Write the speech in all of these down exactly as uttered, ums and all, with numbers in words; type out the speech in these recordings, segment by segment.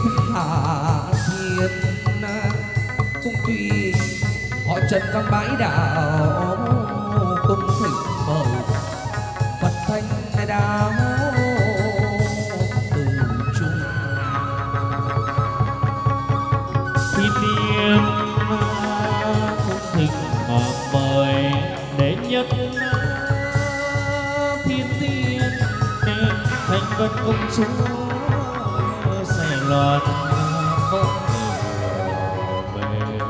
hạ thiên cung tùy họ trần con bãi đảo cung thỉnh mời Phật thanh đạo từ trung thiên niên cung thỉnh mời đệ nhất thiên tiên thành vân công chúa sài loan không về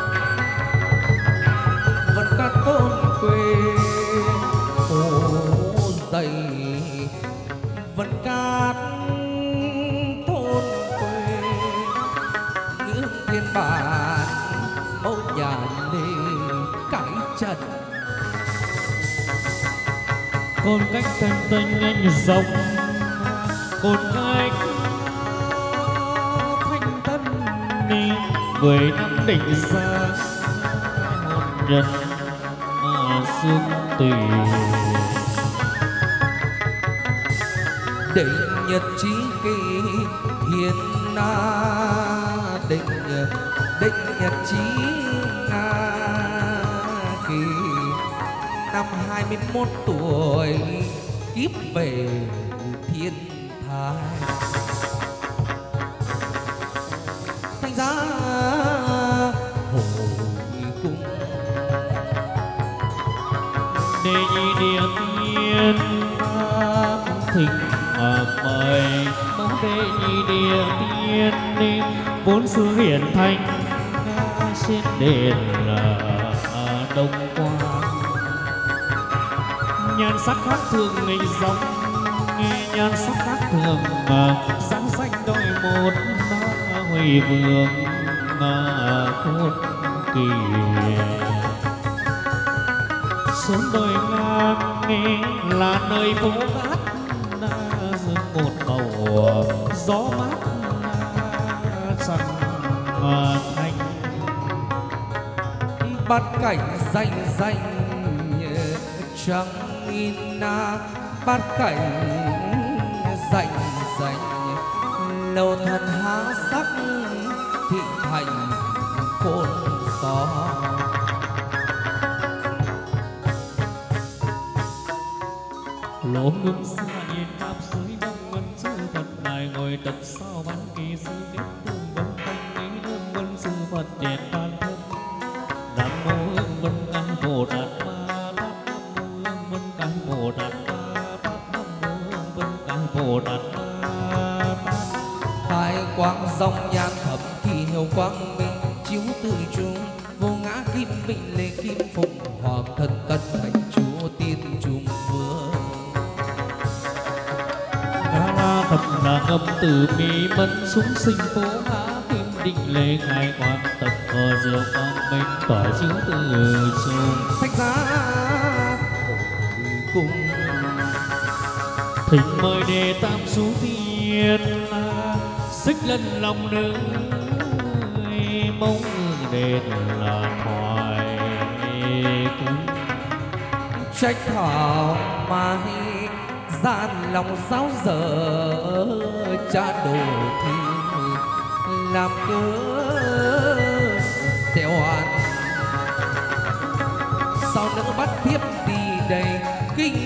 vẫn ca tôn quê phố dày vẫn ca thôn quê những thiên bản mẫu nhà lê cái trần con cách thanh thanh anh dòng con cách thanh tân đi mười năm định ra hôn nhân mà xương tùy định nhật chí kỳ thiên na định định nhật chí na kỳ năm hai mươi mốt tuổi kiếp về thiên thai thành ra hồi cung đề nhi địa tiên thỉnh mời mẫu đệ nhi địa tiên đi vốn xưa hiển thành trên đền là đông quang nhan sắc khác thường ngày dòng nhan sắc khác thường sáng xanh đôi một huy vương khôn kỳ xuống đồi ngang nghe là nơi phố cát dương một màu gió mát chẳng thanh bắt cảnh danh danh trăng in na bắt cảnh danh danh lâu thần há sắc thị thành cồn gió lỗ ngưng xa nhìn khắp dưới đông ngân sư Phật ngài ngồi tận sao ban kỳ sư kết tương vân thanh ý đương vân sư Phật đền ban thân nam mô hương vân căn bồ tát ma tát nam mô hương vân căn bồ tát ma tát nam mô hương vân căn bồ tát ma tát hai quang dòng nhan thập kỳ hiệu quang minh chiếu từ trung vô ngã kim minh lê kim phụng hoàng thần tân thành chúa tiên trung vương Phật là ngâm từ bi mẫn súng sinh phố ngã kim định lệ ngài quan tập ở diệu quang minh tỏa chiếu từ trung thánh giá cùng thỉnh mời đề tam số thiên xích lân lòng nữ mong đền là thoại cung trách thảo mai gian lòng sao giờ cha đồ thi làm cớ xẻo ăn sao nỡ bắt tiếp đi đây kinh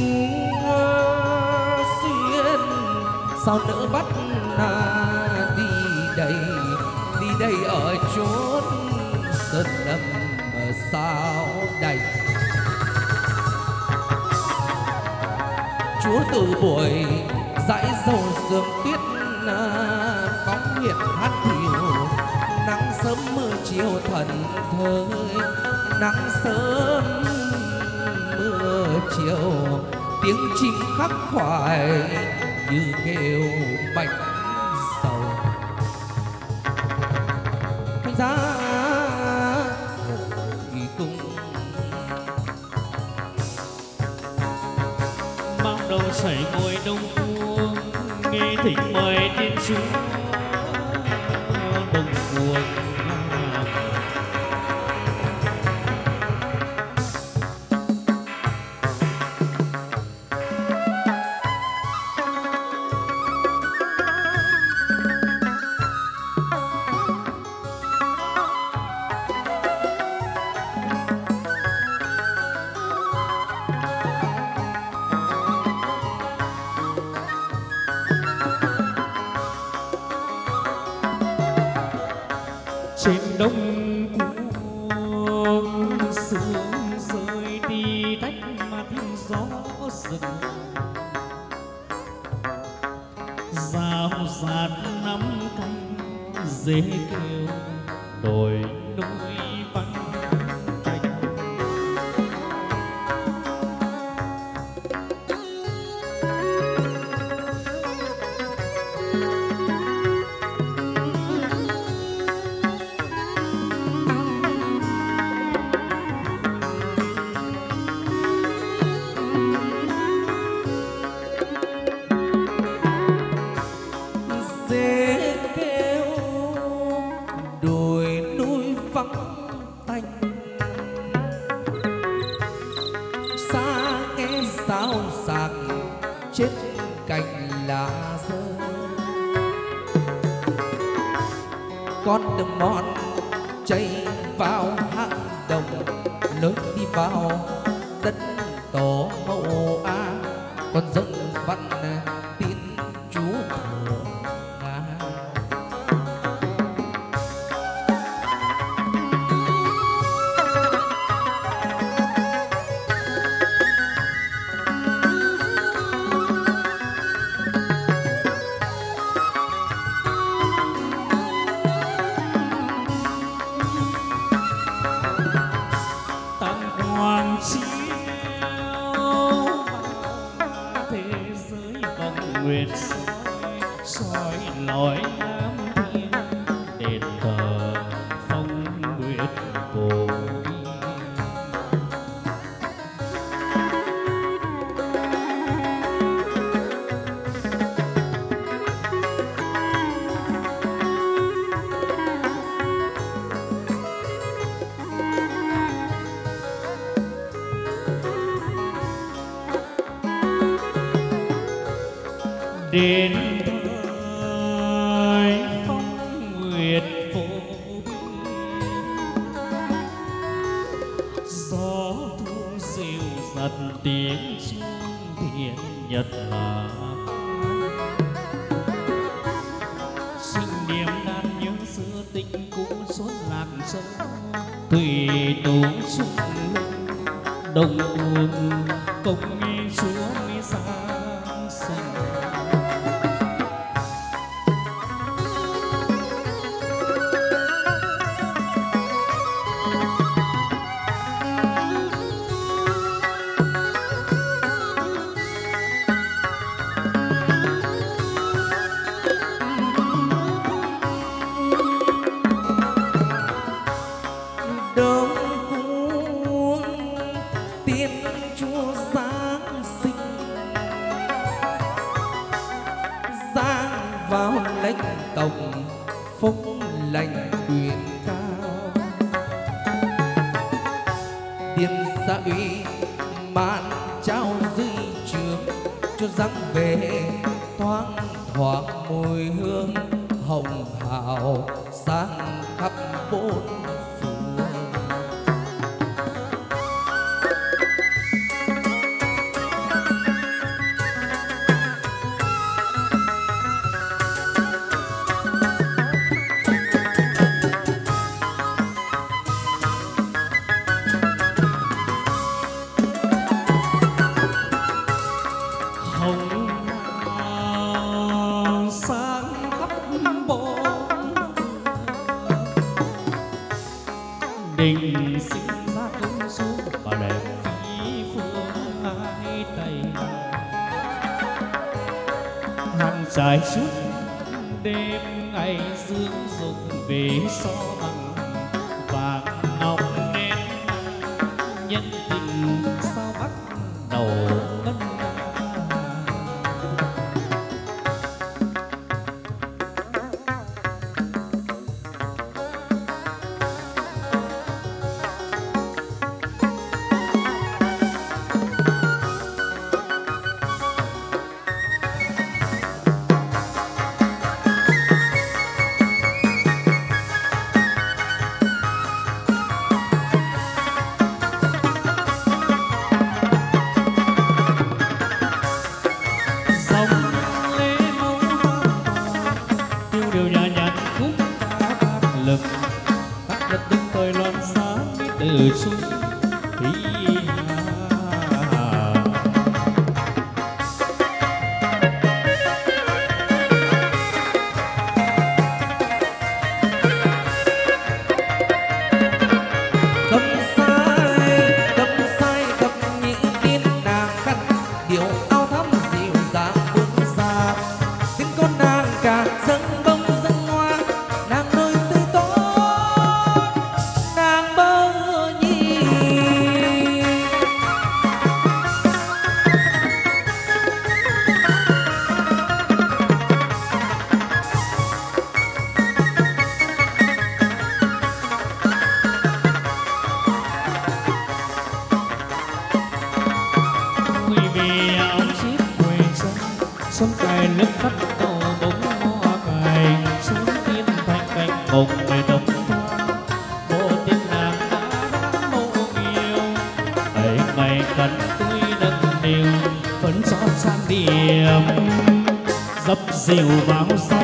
xuyên sao nỡ bắt na đi đây đi đây ở chốn sơn lâm sao đây chúa từ buổi dãi dầu sương tuyết bóng nhiệt hát thiều nắng sớm mưa chiều thần thơi nắng sớm mưa chiều tiếng chim khắc khoải như kêu bạch sầu thành ra kỳ cung bao đầu sảy ngồi đông cuông nghe thỉnh mời tiên chúa đông cuông trên đông cuồng sương rơi đi đách mà tiếng gió rừng rào rạt nắm canh dế kêu đồi núi vắng tanh. dế kêu đồi núi vắng tanh, xa nghe sao sạc trên cành lá rơi. Con đường mòn chạy vào hang đồng, lối đi vào đất tổ mẫu a, con dâng văn tin Chúa thờ Nga. Tăng hoàng chiếu thế giới vòng nguyệt soi soi lối nam thiên đền thờ phong nguyệt cổ bi. Đến thời phong nguyệt phổ biến, gió thu dịu dặt tiếng chuông thiên nhật là sinh niềm đàn nhớ xưa tình cũ suốt lạc sâu tùy tố chung đồng cuồng công nghi chúa mi sáng xanh. Đông cuống tiên Chúa Giáng sinh, giáng vào lãnh tổng phúc lành quyền cao. Tiên gia uy màn trao dưới trường, Chúa giáng về thoáng thoáng mùi hương hồng hào sáng khắp bốn phương. Hồng hào sáng khắp bốn phương, đình sinh ra công số và đẹp phi phương hai tay. Hàng trải suốt đêm ngày dương dục về so bằng vàng ngọc nét nhân tình sao bắt đầu ngân nga. Dòng lễ mẫu tiêu điều nhã nhặn khúc ca bát lực đất nước thời loạn xa từ chung ý hà. Cầm sai cầm sai cầm nhị tiên nàng khăn điệu áo thắm dịu dàng bước xa tiếng con nàng cả dâng bông dâng hoa nàng đôi tươi tốt nàng bơ nhì. Quý vị áo chiếc quê sông sông cài nước phát cầu bóng hoa cài xuống tiên thanh cánh cùng về đồng thoa bộ tiên nàng đã mâu yêu ấy mày cần tươi nâng niu phấn xót sang điểm dập dìu vào sông.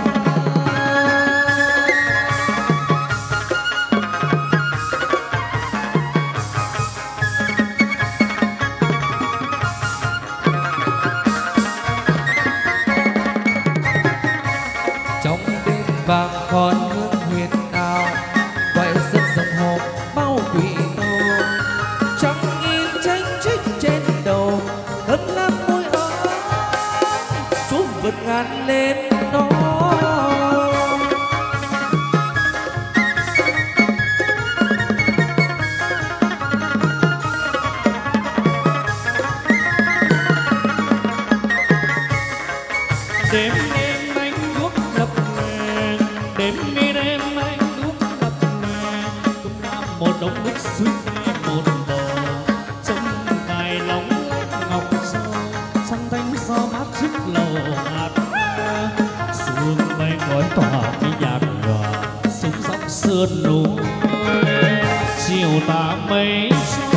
Trong đêm vàng còn hương huyền ảo quay rất dòng hồn bao quỷ tô trắng im tranh trích trên đầu cơn lắm môi ấm chút vượt ngàn lên nó. Đêm đêm anh đuốc lập lè đêm đi đêm anh đuốc lập lè cũng đã một đống nước suýt một bờ sông cài lòng lách ngọc sâu sang thanh gió mát trước lầu hạt sương bay gói tỏa cái nhạt nhòa xuống dốc sườn núi chiều tà mây trôi.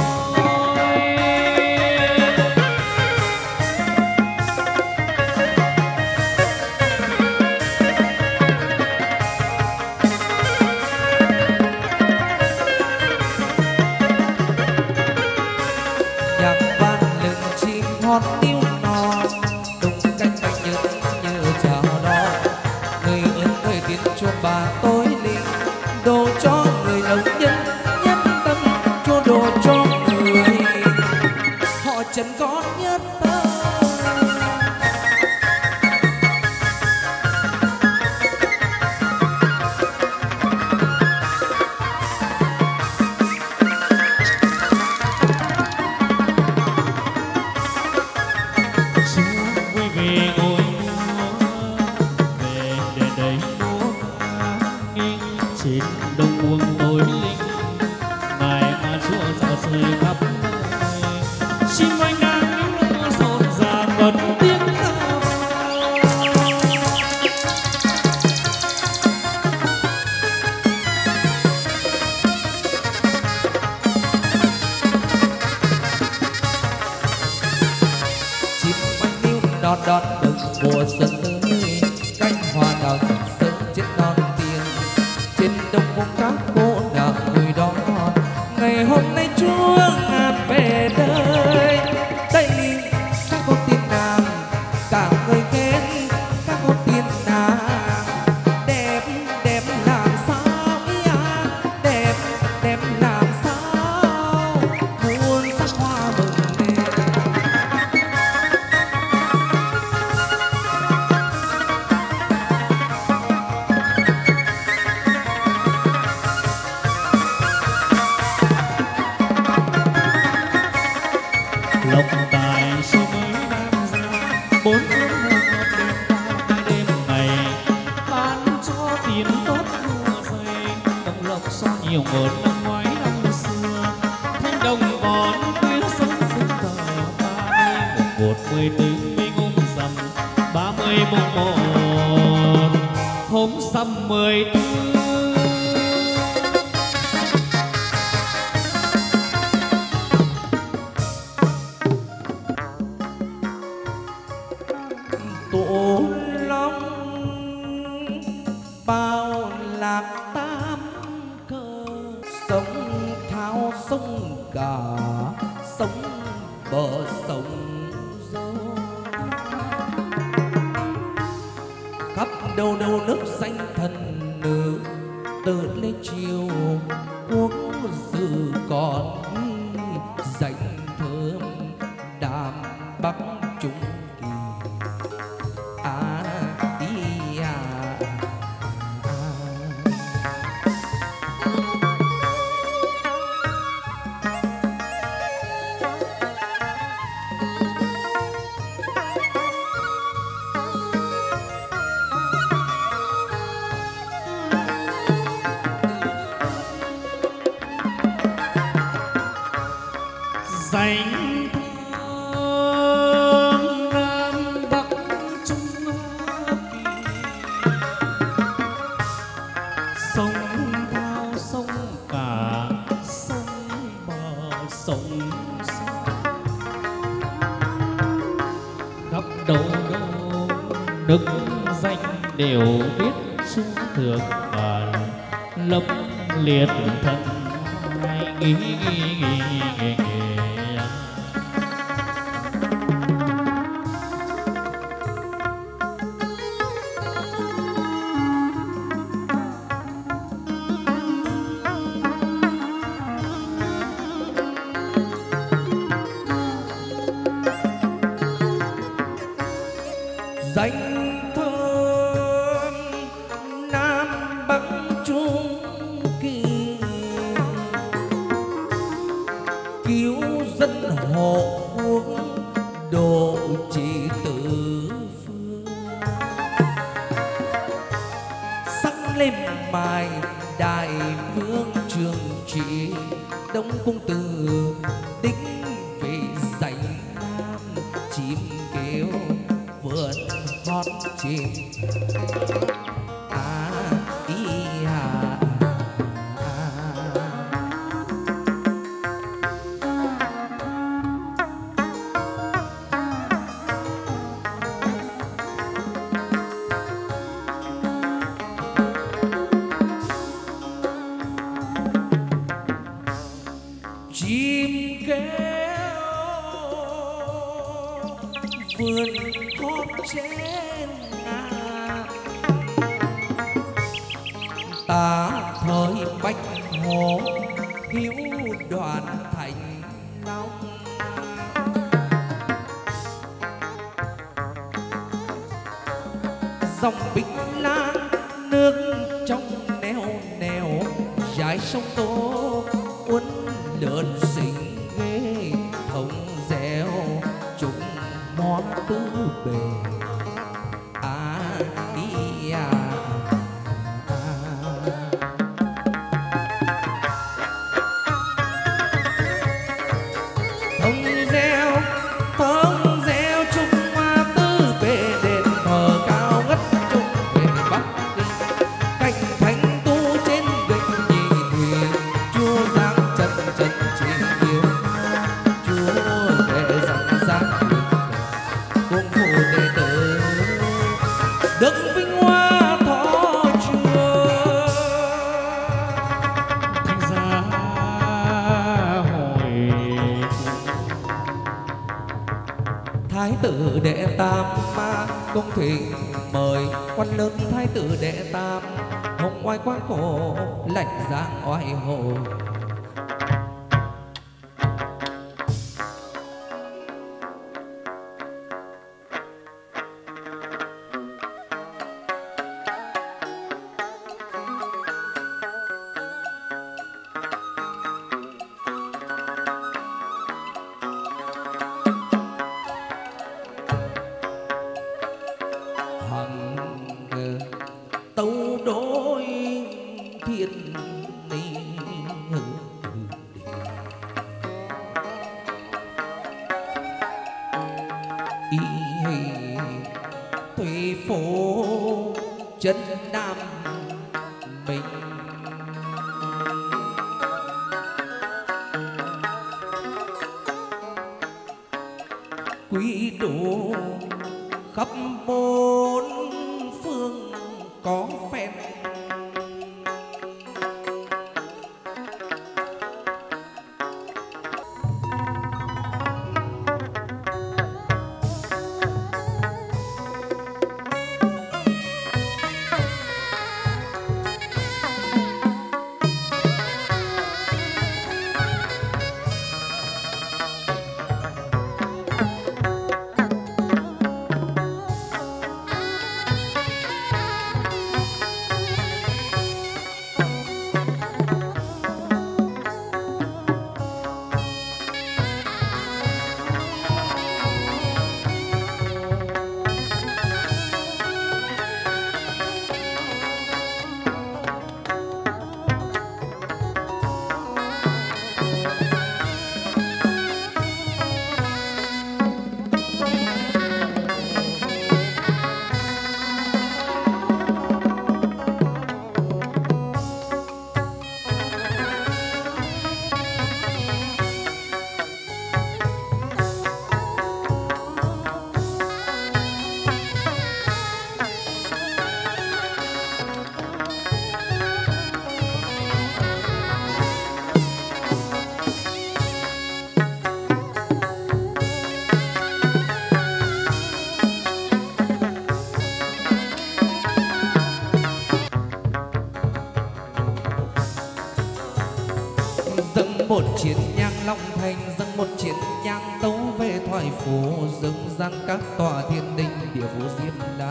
Nhạc vang lừng chim hót tiêu nò đùng canh canh nhớ nhớ chào đó người ơn người tiến cho bà tối linh đồ cho người nông nhân nhất tâm cho đồ cho người họ chẳng có nhất tâm. Quý vị ngồi về để đây múa nghiêng trên đồng buông tối linh ngài mà chúa dạo rơi khắp nơi xin anh đang níu rộn ràng vẫn tiếng ca vang. Chim quanh níu đón đón mừng mùa xuân tới cánh hoa đào rực rỡ trên non tiền trên đồng vùng các cô nàng người đón ngày hôm nay chúa ngàn về đây đây các con tiên nàng cả người khen các con tiên nàng đẹp đẹp làm sao ý à đẹp đẹp làm sao muôn sắc hoa mừng lên. Lộc tài số mới đang ra bốn phương hương ngọc đêm qua hai đêm ngày ban cho tiền tốt mùa dày đồng lộc so nhiều ngớn năm ngoái năm xưa thanh đồng vòn tuyết sông phương tờ ba mươi mùng một mười tư mươi ngôn rằm ba mươi mùng một hôm săm mười tư. Tổ long bao lạc tam cơ sông thao sông cả sông bờ sông dâu, khắp đâu đâu nước xanh thần nữ từ lên chiều quốc dự còn dành thơm đàm bắc trung kỳ à đi à, à. Dành thơm Nam Bắc Trung Kỳ, sông thao sông cả sông bờ sông xa, khắp đâu đâu đức danh đều biết trung thượng bản lâm liệt thần hay nghi nghi nghi nghi danh thơm Nam Bắc Trung Kỳ, cứu dân hộ quốc độ trị tứ phương, sắc lên mài đại vương trường trị đông cung từ đích về dành nam chim kêu vượt hót chim à ý à, à. Chim kêu vườn hót trên ngà, ta thời bách hồ hiếu đoàn thành long, dòng bích la nước trong neo neo dài sông Tô uốn lượn xinh ghê thông dẻo chúng món tứ bề à đi à, à. Thông reo thông reo chung hoa tứ bề đền thờ cao ngất trung về Bắc Kinh, cảnh thánh tu trên gành nhị thủy chúa giang chân chân chỉ yêu chúa về dòng giang cung phụ đệ tử đức vinh hoa thọ chùa thanh gia hồi thái tử đệ tam ma công thịnh mời quan lớn thái tử đệ tam hồng oai quan cổ lạnh giang oai hồ. Hằng tấu đối thiên ni y thủy phố chân nam mình quý đủ khắp bốn phương có phen dâng một chiến nhang long thành, dâng một chiến nhang tấu về thoại phủ, dâng gian các tòa thiên đình địa phủ Diêm La.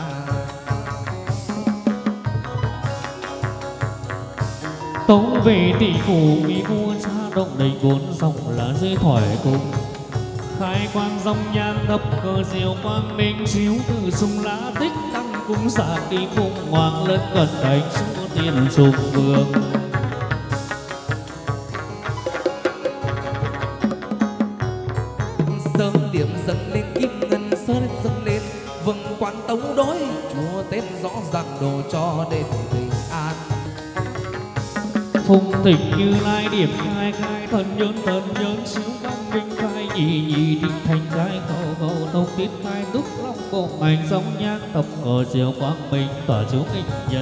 tấu về tỷ phủ mỹ vua cha động đầy bốn dòng là dưới thoại cung, khai quang dòng nhang thập cờ diệu quang minh chiếu từ sung lá tích đăng cung xạ đi phụng hoàng lân cận đánh chúa tiên trùng vương. Sớm điểm dâng lên kim ngân, sớm dâng lên vâng quán tấu đối, chúa tên rõ ràng đồ cho đến bình an. Phùng thịnh Như Lai điểm khai khai thần nhơn thần nhơn chiếu quang minh khai nhị nhị định thành khai khẩu khẩu thông tiết khai túc long bộ hành dòng nhang thập cờ diệu quang minh tỏa chiếu nghịch nhân.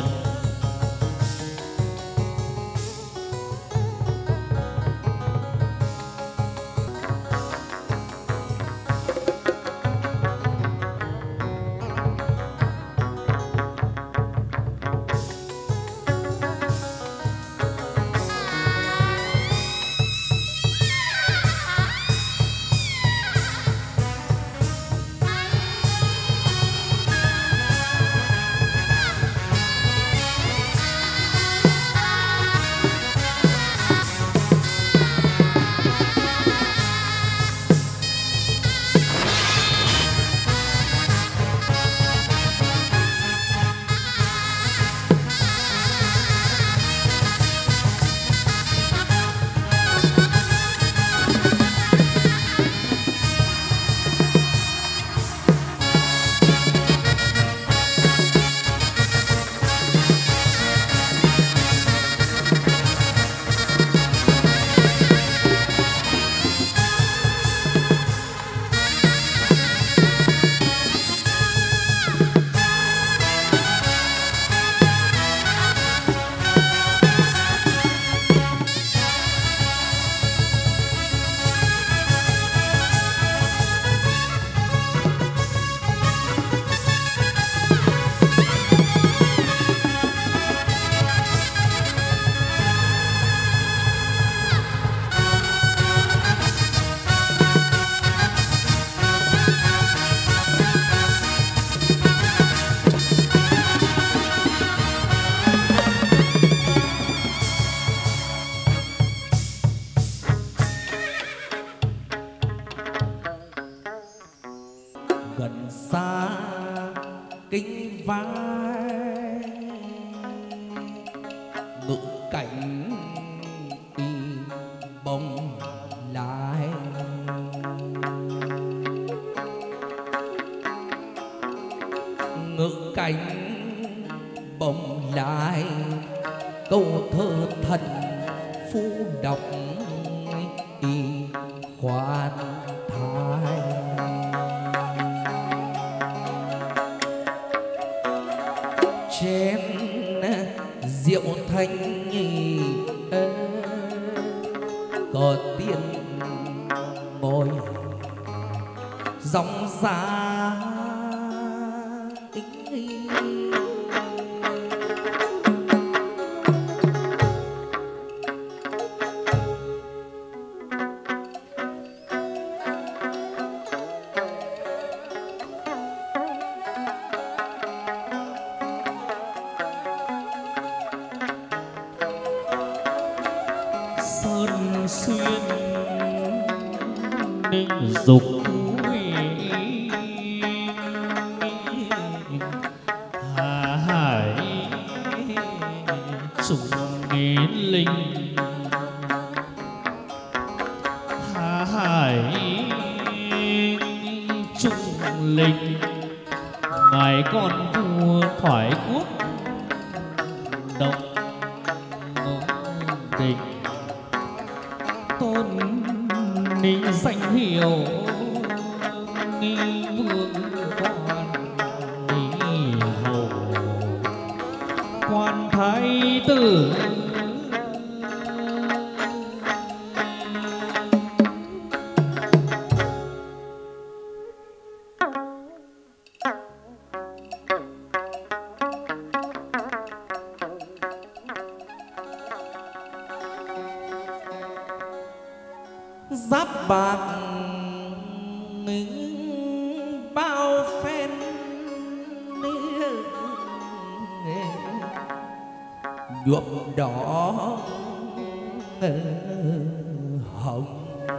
Gần xa kinh vai ngự cảnh y bồng lại, ngự cảnh bồng lại câu thơ thần phu đọc y khoan thái. Chén rượu thanh có tiên ngồi dòng xa sơn xuyên ninh dục hà hải trùng nghĩa linh, hà hải trung linh ngài con vua thoại quốc động tình tôn ni danh hiệu ni vương quan ni hầu quan thái tử. giáp bạc bao phen nhuộm đỏ hồng.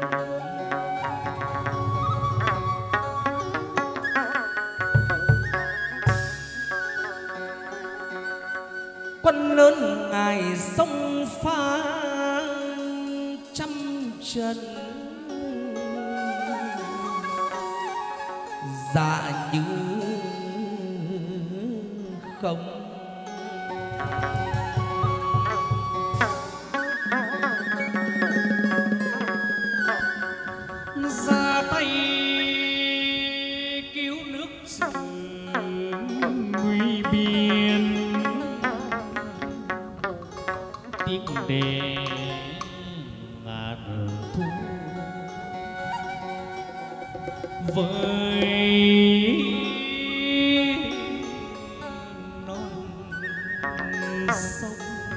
Quân lớn ngài sông pha trăm trận, dạ như không. Ra tay cứu nước trường nguy biên, tiếng đê ngàn thu với non sông.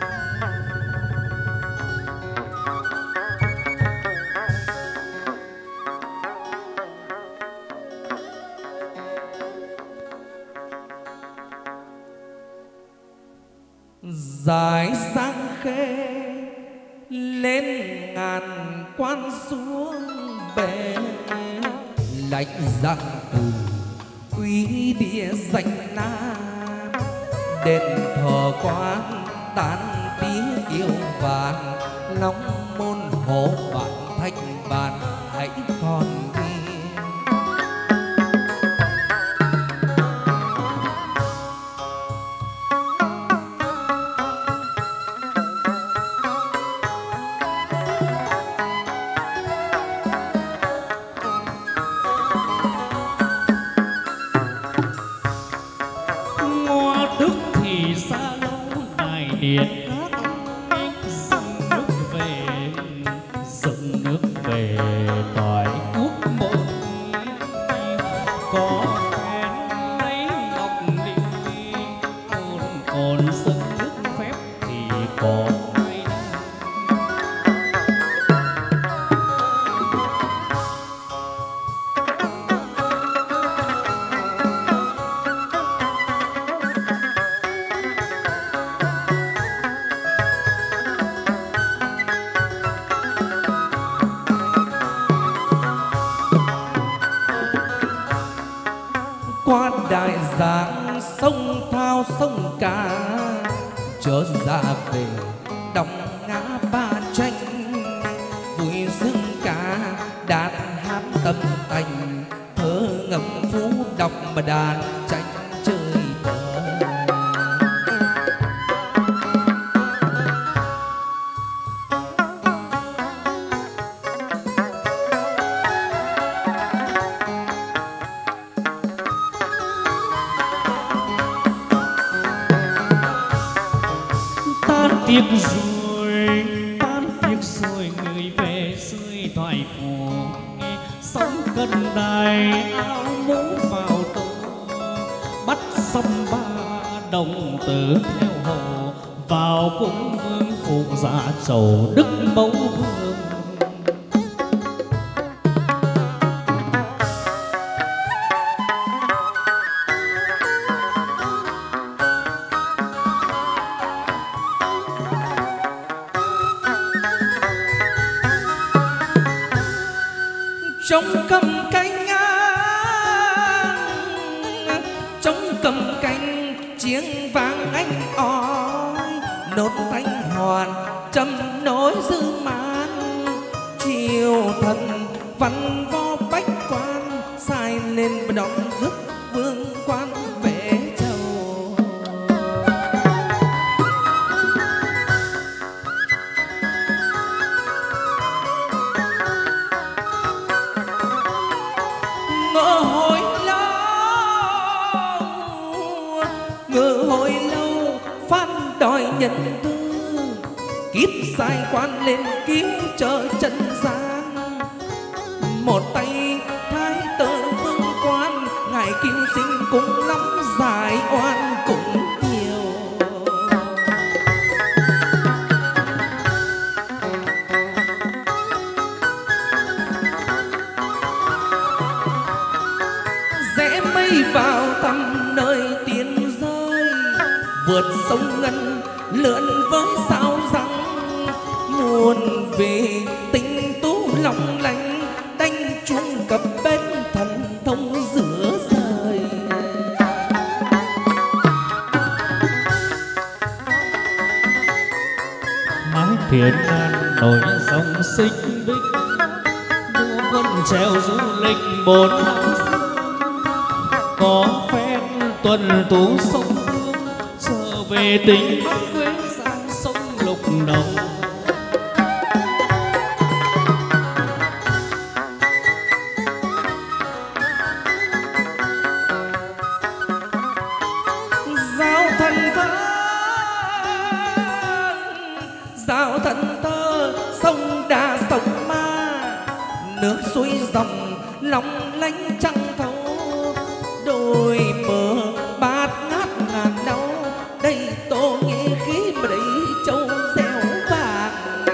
Dài sang khê lên ngàn quan xuống bể, lạnh giang từ quý địa danh nam. Đền thờ quan tán tiếng yêu vàng, long môn hộ bản thanh bàn hãy còn ghi. Điện các dâng nước về, dâng nước về toại quốc môn. Có phen lấy ngọc ly, còn còn dâng nước phép thì có ai đang. Qua đại giang sông thao sông cả, trở ra về đóng ngã ba tranh. Vui dương ca đàn hát tâm tình, thơ ngầm phú đọc mà đàn tranh chơi bời. Tiếc rồi, tan tiếc rồi, người về rơi thoại phù. Sóng cân đài áo mũ vào tơ, bắt sông ba đồng tử theo hồ. Vào cung vương phụ dạ trầu đức mẫu vương. Trống cầm canh ngang, trống cầm canh chiêng vang anh ói. Nốt thanh hoàn trầm nối dư man, chiều thần văn võ bách quan. Sai lên đón rước vương quan về châu. Ngỡ hồi lâu, ngỡ hồi lâu phan đòi nhận tư. Kiếp sai quan lên cứu trợ trần gian, một tay thái tử vương quan. Ngài cứu sinh cũng lắm, giải oan cũng nhiều. vượt sông ngân lượn với sao răng, muôn về tình tú lòng lành đánh chuông cập bên thần thông giữa trời. mái thiền an nổi dòng sinh bích, đua quân treo du lịch bốn năm có phen tuần tú sông Hương, trở về tình bắc quê sang sông Lục Đồng. Giao thần thơ, giao thần thơ sông đà sông ma, nước suối dòng long lanh trăng thấu, đôi bờ bát ngát ngàn đau, đây tô nghĩa khí mà đầy châu gieo vàng.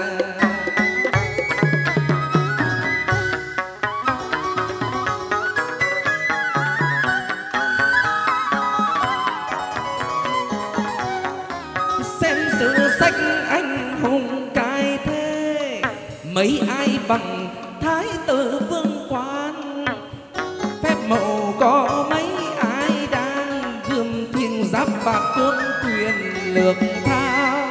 Xem sử sách anh hùng cai thế, mấy ai bằng thái tử vương quan, phép màu có mấy ai đang gươm thiên giáp bạc quân quyền lược thao.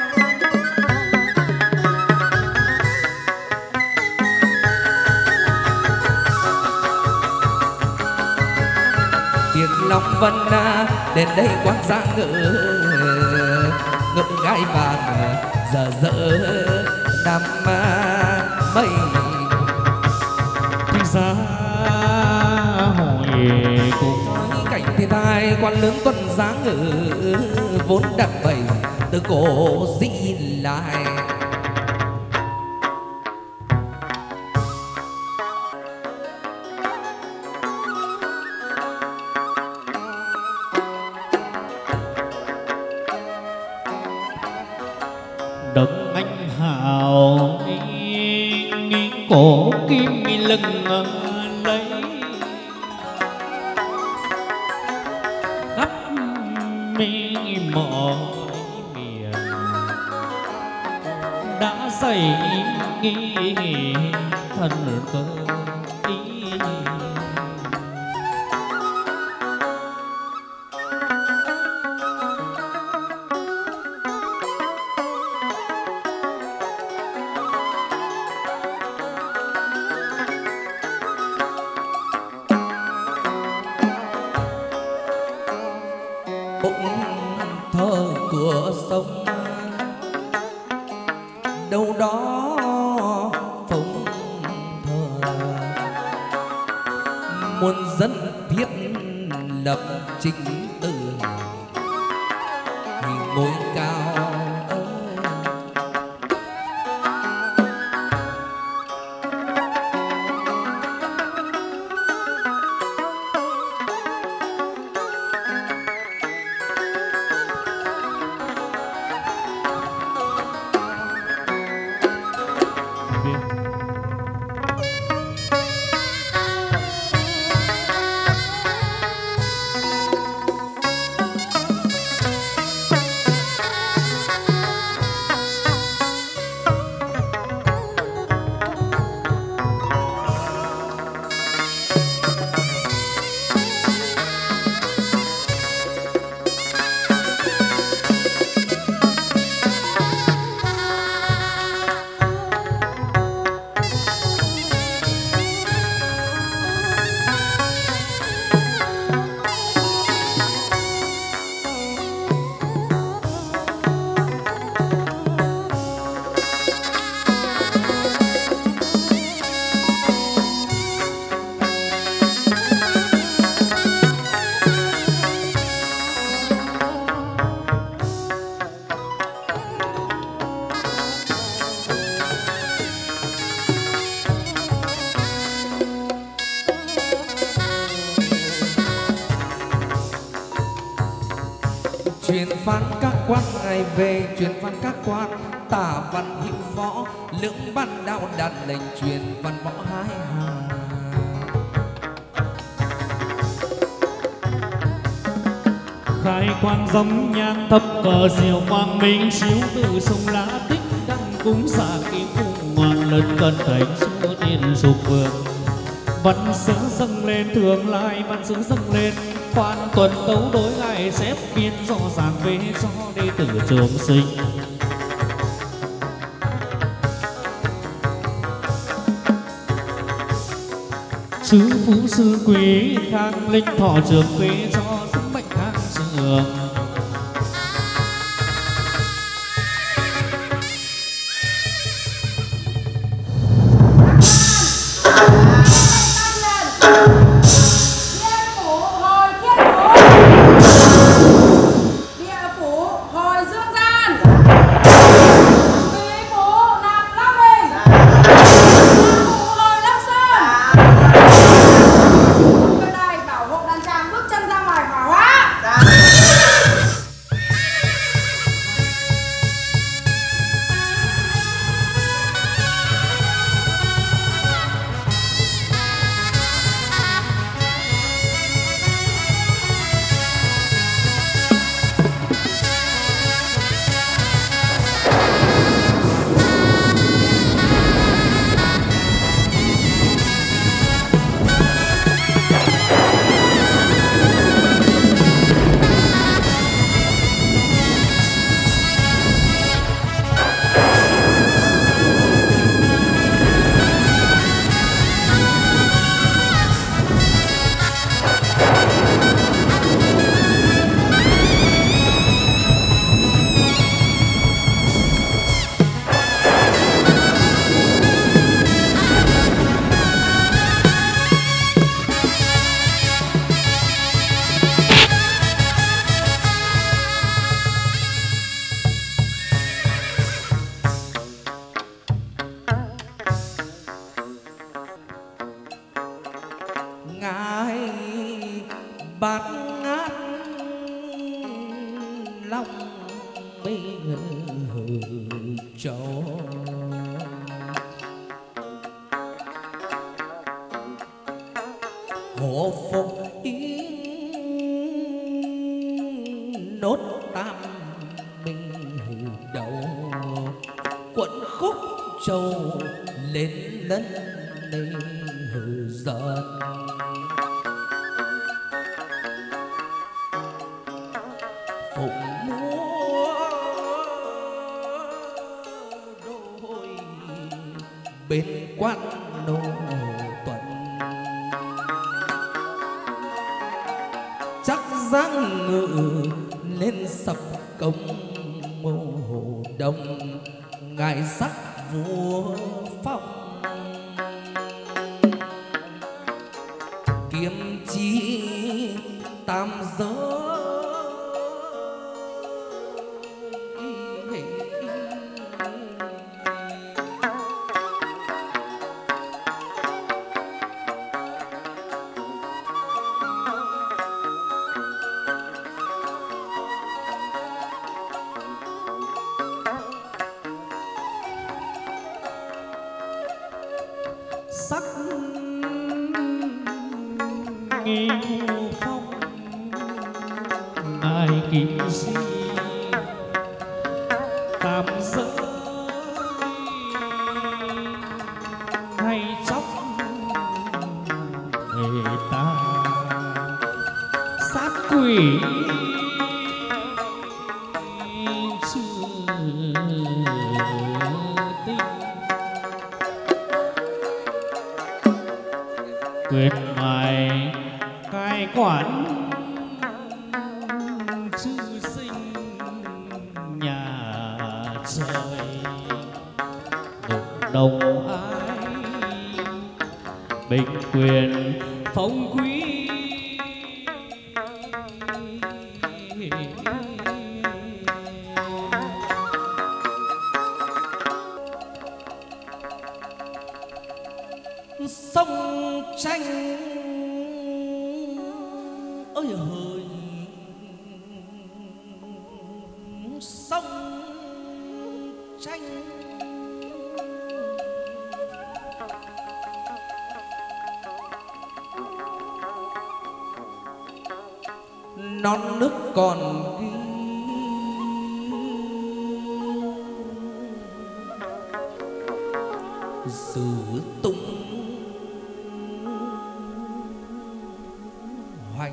Tiếng Long Vân à, đến đây quan gia ngự ngự gái vàng giờ dỡ năm mây. Thanh giá hội cùng Cảnh thiên tai quan lớn tuần giá ngự vốn đặc bày từ cổ di lại. đấng anh hào nghi cổ kim lưng lấy khắp mi mọi miền đã dày nghi thần cơ ý. Thơ cửa sông đâu đó phong thờ, muôn dân viết lập trình từ hình ngôi cao. Truyền phán các quan ngày về, truyền phán các quan tả văn hữu võ, lưỡng ban đạo đạt lệnh truyền văn võ hai hàng. khai quang giống nhang thấp cờ diều quang minh chiếu từ sông lá tích đăng cúng xả kim cung ngoan lân cận thành chúa tiên dục vương văn sớ dâng lên thường lai văn sớ dâng lên quan tuần tấu đối ngày xếp biên rõ ràng về cho đệ tử trường sinh. Sư phú sư quý khang linh thọ trường quê cho sức mạnh khang trường. sắc nghi phong ngài kim si tam giới hay chóc người ta sát quỷ quyết ngoài cai quản chư sinh nhà trời đồng ái bình quyền phong quý sông tranh ơi hỡi sông tranh non nước còn ghi sử tung hoành.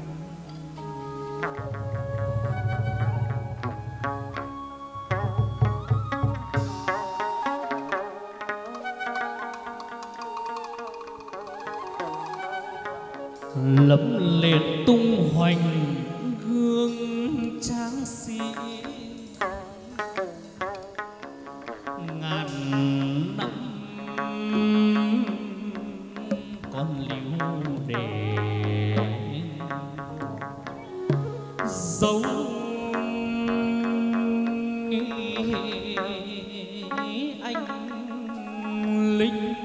lẫm liệt tung hoành gương tráng sĩ, ngàn năm con liễu để dấu anh linh.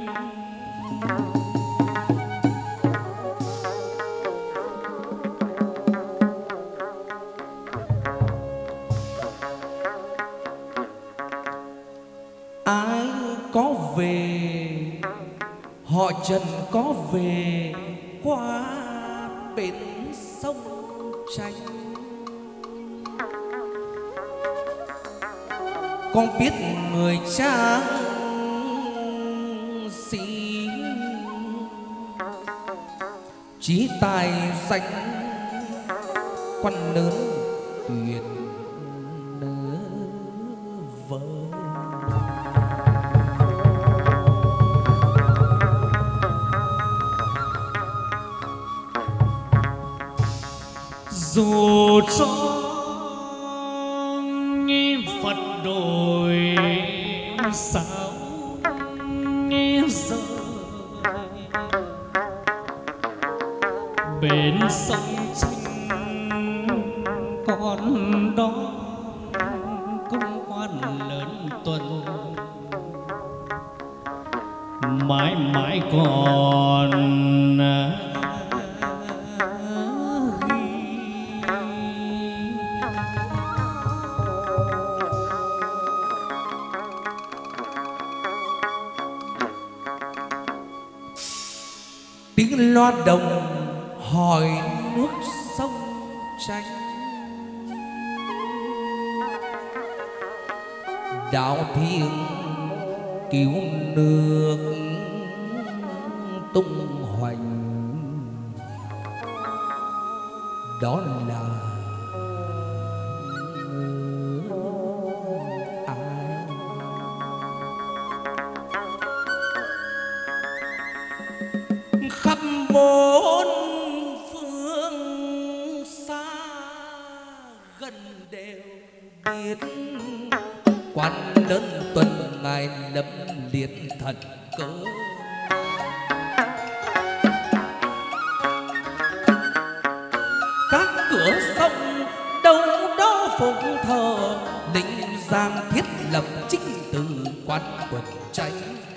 Ai có về họ Trần có về qua bến sông Tranh, con biết người trang sĩ trí tài danh quan lớn tuyệt nỡ vời. Dù cho Phật đổi sao rời, bên sông Tranh con đó công quan lớn tuần, mãi mãi còn tiếng loa đồng hỏi nước sông Tranh. Đạo thiên cứu nước tung hoành, đó là ai? Khắp bốn phương xa gần đều biết, quan lớn tuần ngài lâm liệt thần cớ. Các cửa sông đâu đó phụng thờ, linh giang thiết lập chính từ quan quần Tranh.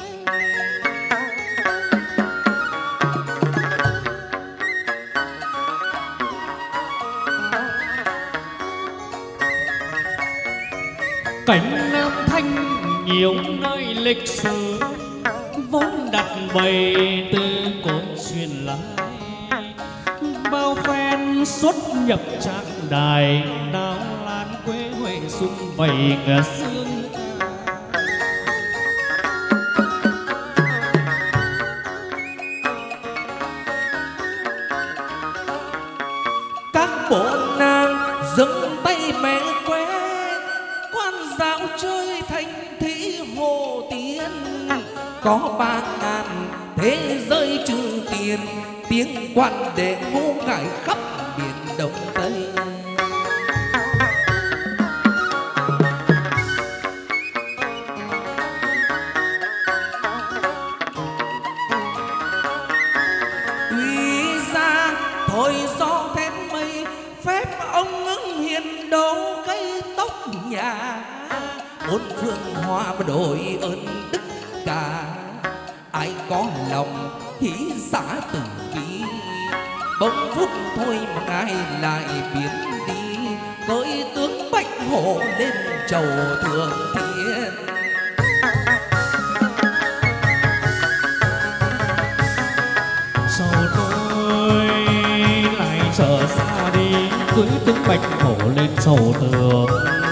cảnh Nam Thanh nhiều nơi lịch sử vốn đặt bày từ cội truyền lại, bao phen xuất nhập trạng đài đào lan quê huệ sung vầy ngả sương. Các bộ nàng dâng tay mẹ quê, quan dạo chơi thành thị Hồ Tiên. Có ba ngàn thế giới trừ tiền, tiếng quan để ngô ngải khắp biển Đông Tây. Tuy ra thôi gió thét mây, phép ông ứng hiền đấu cây tóc nhà. Bốn phương hoa đổi ơn tất cả, ai có lòng hỷ xả từ bi. Bỗng phút thôi mà ngài lại biến đi, cởi tướng bạch hổ lên chầu thượng thiên. Sau tôi lại trở xa đi, cứ tướng bạch hổ lên sầu tường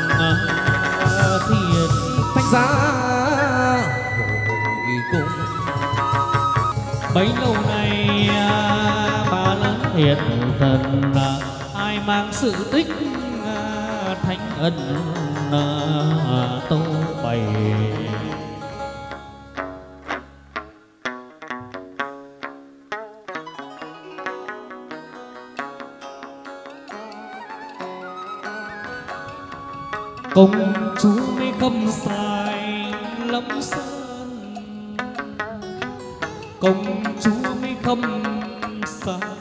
thiên thánh giá hồi cung. bấy lâu nay ba lớn thiện thần ai mang sự tích thánh ân tô bày. Công chúa mới khâm sai lâm sơn, công chúa mới khâm sai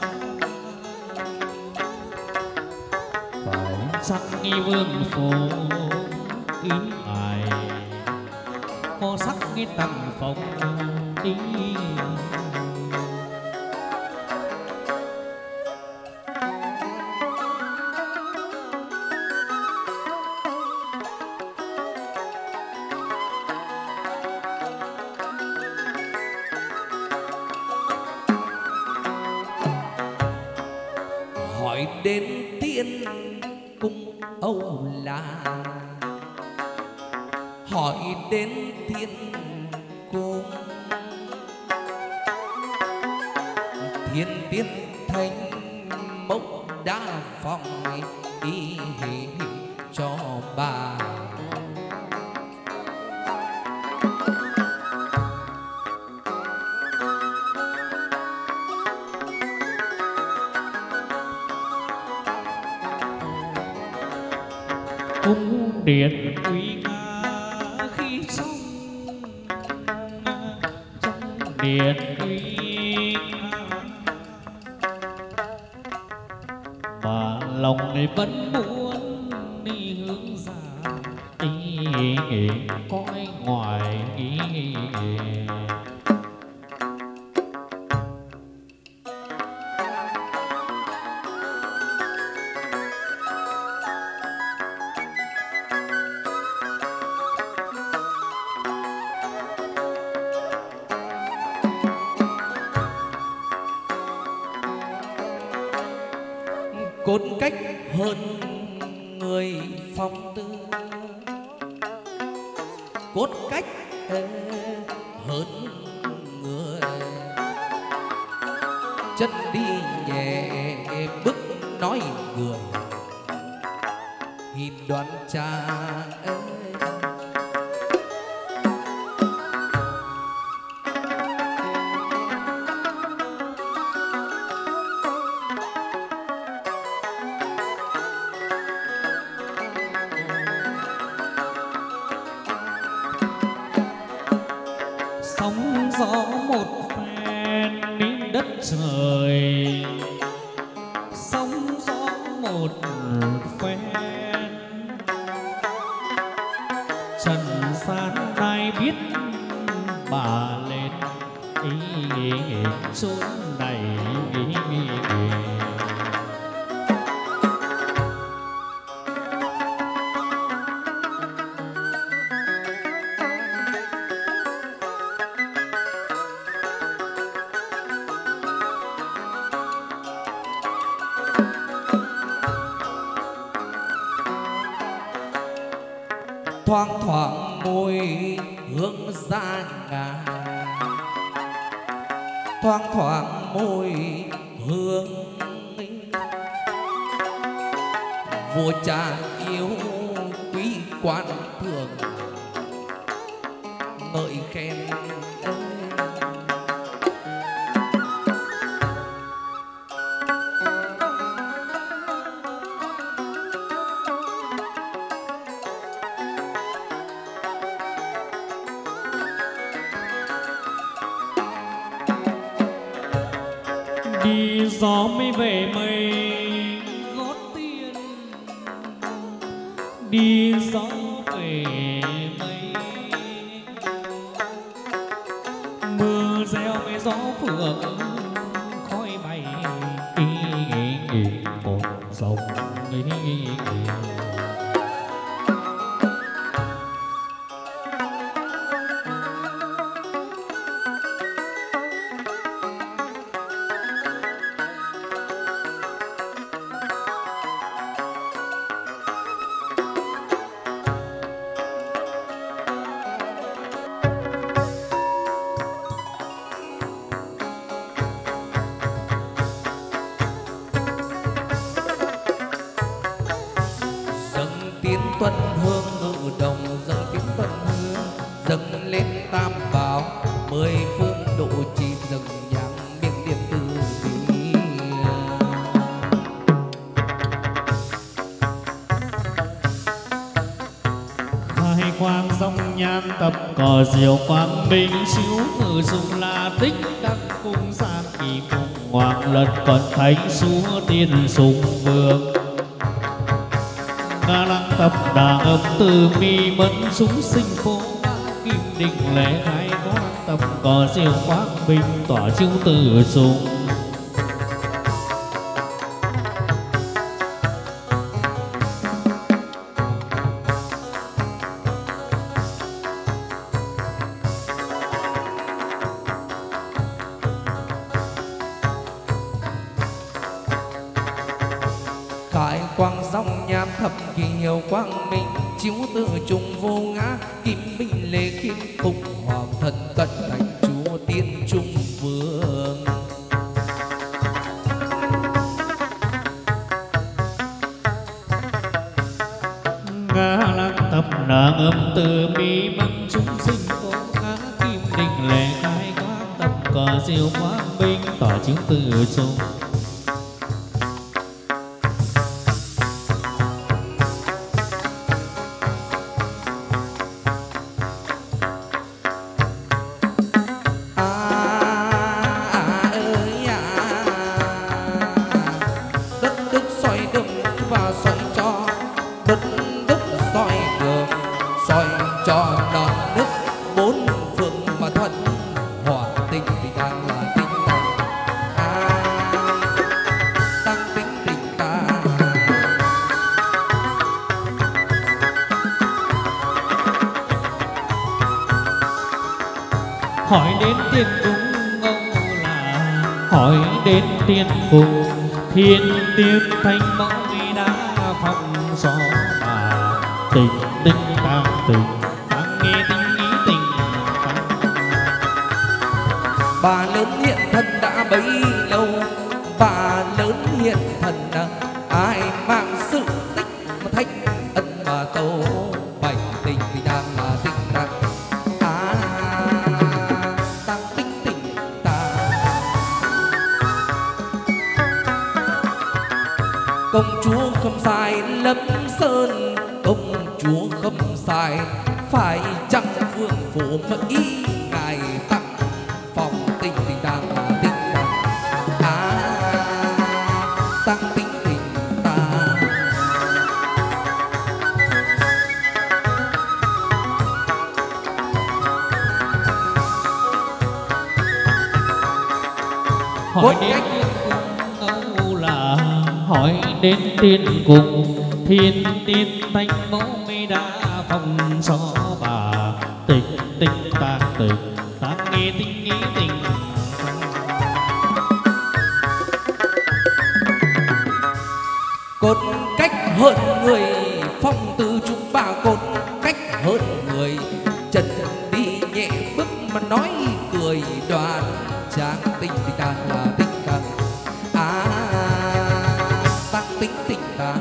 phải chắc nghi vương phủ ý ai có sắc nghi tầng phòng ý. Hỏi đến tiên cung Âu La, hỏi đến thiên cung thiên tiên thánh mẫu đa phòng ý cho bà. Cung điện uy nga khi trong trong điện uy nga mà lòng này vẫn muốn đi hướng ra đi cõi ngoài. Cốt cách hơn người phong tư, cốt cách hơn người chân đi nhẹ bước nói người nhìn đoan trang ơi. Sóng gió một phen đến đất trời, sóng gió một phen trần gian ai biết bà lên ý chốn này. Thoang thoảng môi hương ra ngà, thoang thoảng môi hương vua cha yêu quý quan thường ngợi khen. Đi gió mới về mây gót tiên, đi gió về mây mưa reo với gió phượng khói bay một dòng tuần hương ngự đồng dâng tiếng tuần hương dâng lên tam bảo mười phương độ trì dâng nhang miệng niệm từ bi. Khai quang dòng nhan tập cỏ diệu quang minh chiếu ngự dùng là tích đắc cung sang kỳ cùng hoàng lật còn thánh chúa tiên sùng vương. Nga lăng tập đà âm từ mi mẫn chúng sinh phố kim định lễ khai quang tập cỏ diệu quang minh tỏa chiếu từ sùng. Khai quang dòng nham thập kỳ hiệu quang minh chiếu tự trùng vô ngã kim minh lễ kim phụng hoàng thần cận thành chúa tiên trung vương. Nga lăng tập đà âm từ mi mẫn chúng sinh phố ngã kim định lễ khai quang tập cỏ diệu quang minh tỏa chiếu từ sùng. Hỏi đến tiên cung ông là hỏi đến tiên cung thiên tiên thanh mẫu đã phong gió bà tình tình tam tình tăng nghe tình ý tình tăng. Bà lớn hiện thân đã bấy lâu bà lớn hiện thần đã ai mang sự tích mà thách ân mà tâu bảy tình thì đang là tình tăng. Công chúa không sai lâm sơn công chúa không sai phải chăng vương phủ mà ý ngài tặng phòng tình tình đang là tình tăng à tăng tình tình ta. Hỏi đến ông là hỏi đến tiên cùng thiên tiên thanh mẫu mi đã phong gió bà tình tình ta tình ta nghe tình nghĩ tình. Cốt cách hơn người phong từ chúng bà cốt cách hơn người chân đi nhẹ bước mà nói cười đoàn trang tình tình ta là tình ta à tăng tính tình ta.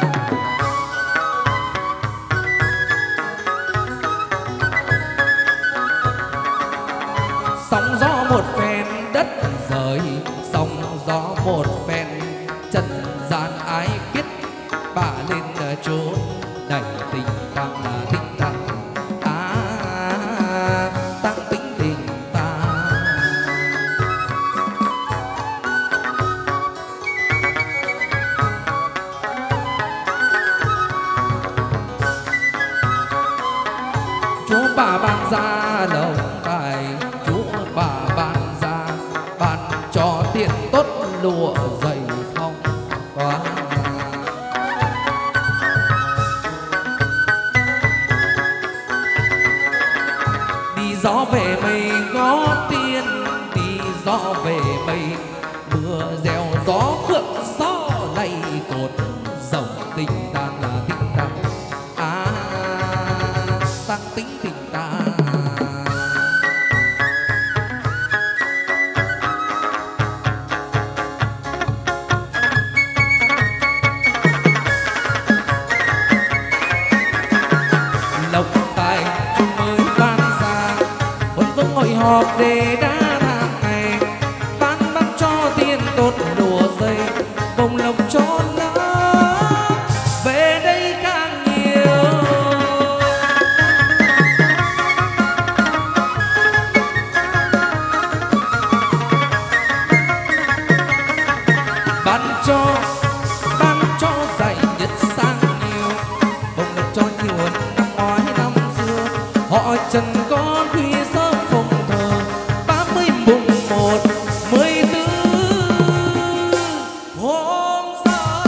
Sóng gió một phen đất rời sóng gió một phen trần gian ai biết bà lên trốn đầy tình tăng là tình tăng à tăng tính tình ta. Chúa bà ban ra lộc tài chúa bà ban ra ban cho tiền tốt lụa dày phong quá. Đi gió về mây ngó tiên đi gió về mây mưa reo gió phượng gió lay cột dòng tình ta là tình ta à tăng tính tình ta. họp để đã hàng ngày bán bán cho tiền tốt đùa dây bông lộc cho nó về đây càng nhiều. Bán cho bán cho dạy nhất sang nhiều bông lộc cho nhiều hơn năm ngoái năm xưa. Họ Trần có khuya sớm phòng thờ ba mươi mùng một mười tư hôm sau.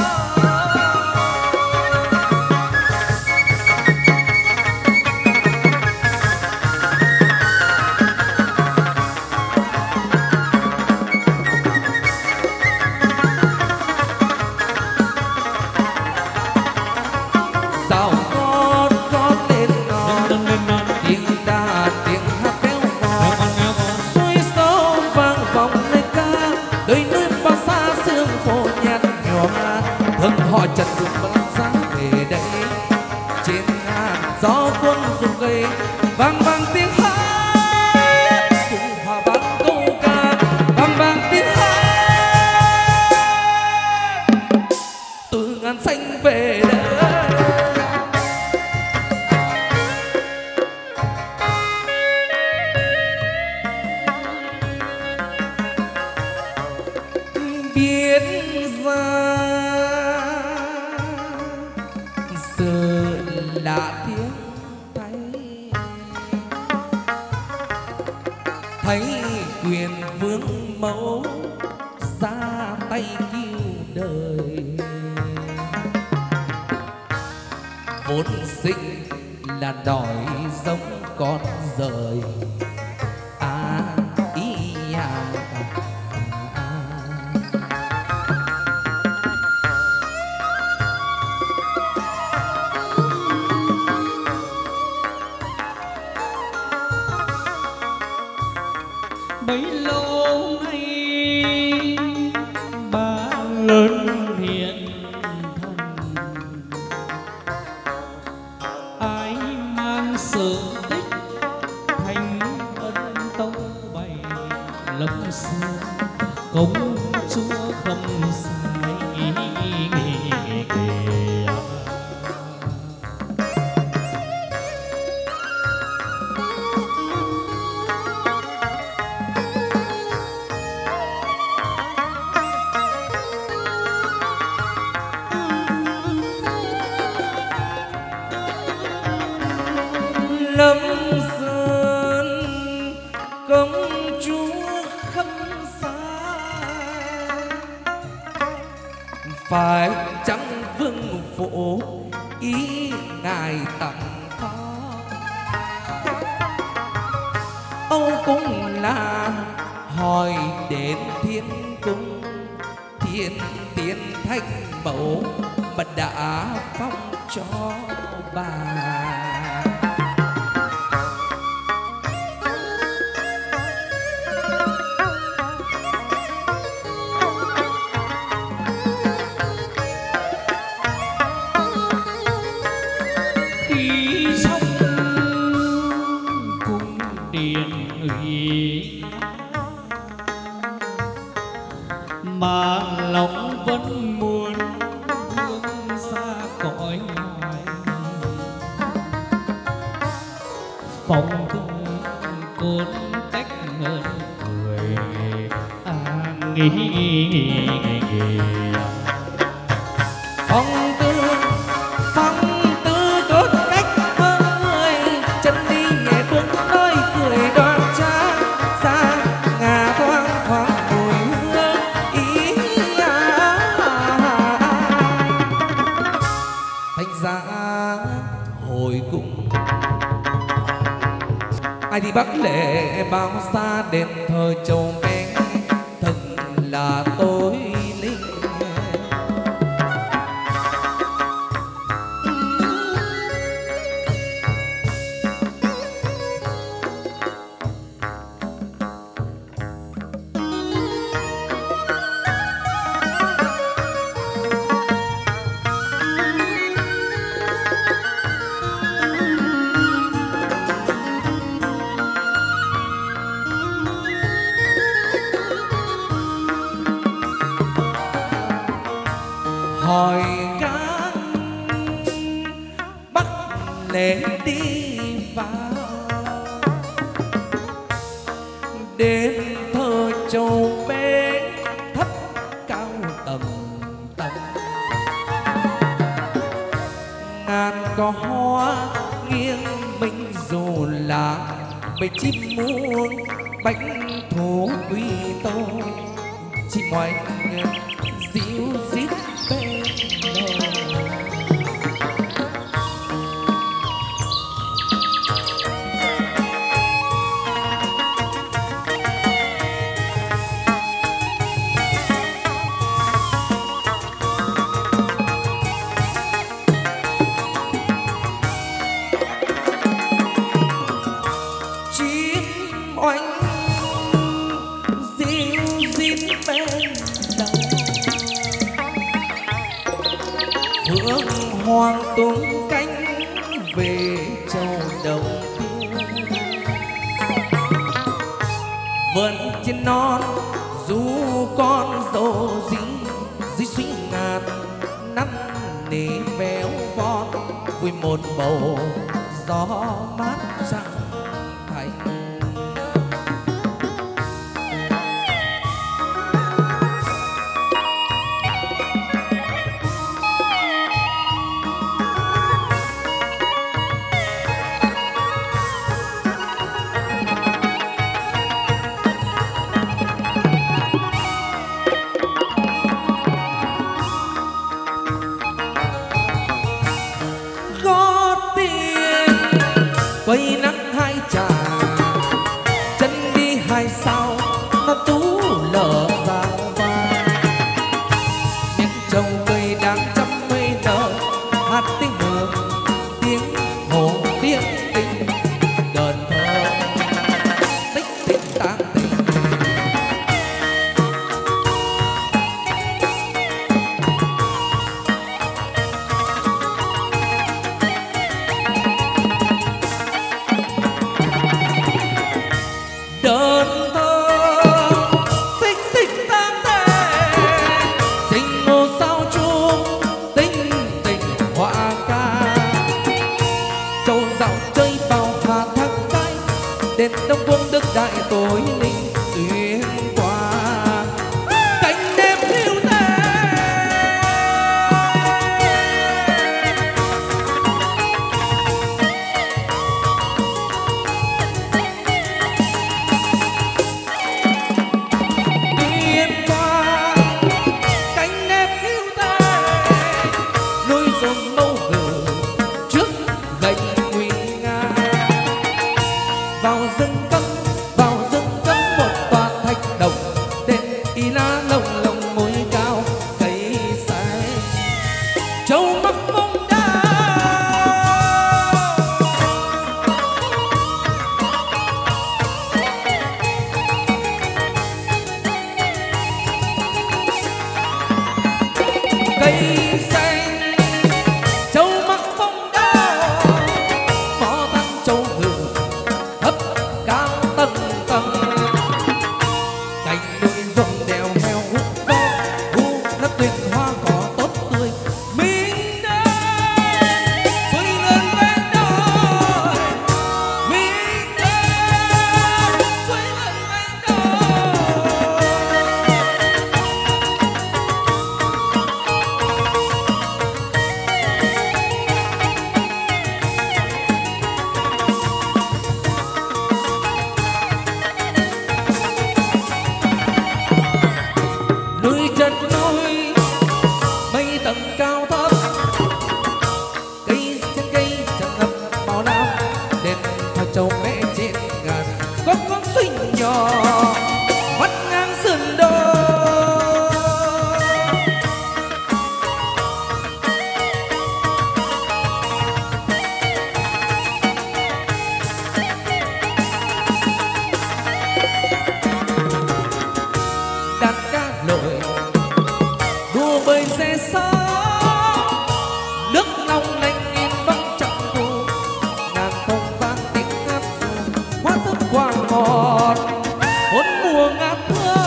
Sao con con tên non tiếng đàn tiếng hát véo mò xuôi sâu vang vọng lời ca đời núi bao xa sương phố nhạt nhòa thân họ Trần dùng băng giá về đây trên ngàn gió cuốn rung cây vang vang tiếng hát cùng hòa vang câu ca vang vang tiếng hát từ ngàn xanh về đây. Biết ra giờ là tiếng tay thấy quyền vương mẫu ra tay cứu đời vốn sinh là đòi giống con rời à ý à. bấy lâu nay ba lớn hiện thân ai mang sự tích thành ân tâu bày lâm xưa công chúa không sai kìa. Lâm Sơn công chúa khâm sai phải chăng vương phụ ý ngài tặng phó âu cũng là hỏi đến thiên cung thiên tiên thanh mẫu mà đã phong cho bà. Mà lòng vẫn muốn hướng xa cõi ngoài phong tư cốt cách ngân cười à nghĩ nghĩ phong tư phong tư cốt cách hơn người chân đi nhẹ bước nói cười đoan trang xa ngà thoáng thoáng mùi hương ý à. Thành ra hồi cung ai đi bắc lệ bao xa đền thờ châu bé thật là tối linh. lẽ đi vào đến thơ châu bé thấp cao tầm tầm ngàn có hoa nghiêng mình dù là bầy chim muông bánh thú quy tô chim ngoài dịu rít bên đầu. Hoàng tung cánh về châu đầu tiên vẫn trên non dù con dâu dính dưới suy ngàn năn nỉ véo von vui một bầu gió mát chẳng thành. Quay nắng hai trà chân đi hai sao nó tú lở vào vai những chồng cây đang trăm mây nở hát tiếng mưa tiếng hồ tiếng tình đờn thơ tích tích tang tình. Đơn thơ tích tích tam tê tình ngô sao chuông tình tình họa ca châu dạo chơi vào hà thác cái đền đông quân đức đại tối linh tuyên qua cánh đêm hiu tê. Vào rừng cấm, vào rừng cấm một tòa thạch đồng đền y lá lồng lồng môi cao cây xài châu mắc bông đá cây xanh châu mắc bông đá mỏ than châu ngự thấp cao tầng tầng cạnh đôi ruộng đèo heo hút gió thu đất tuyệt hoa cỏ tốt tươi mình đến suối lớn ven đồi mình đến suối lớn ven đồi. Núi chân núi mây tầng cao thấp cây trên cây chẳng ngập bao lam đền thờ châu mẹ trên ngàn có con suối nhỏ vắt ngang sườn đồi. Đàn ca lội đua bơi xe gió nước long lanh in bóng trọng thu ngàn thông vang tiếng hát ru hoa thức quả ngọt bốn mùa ngát hương.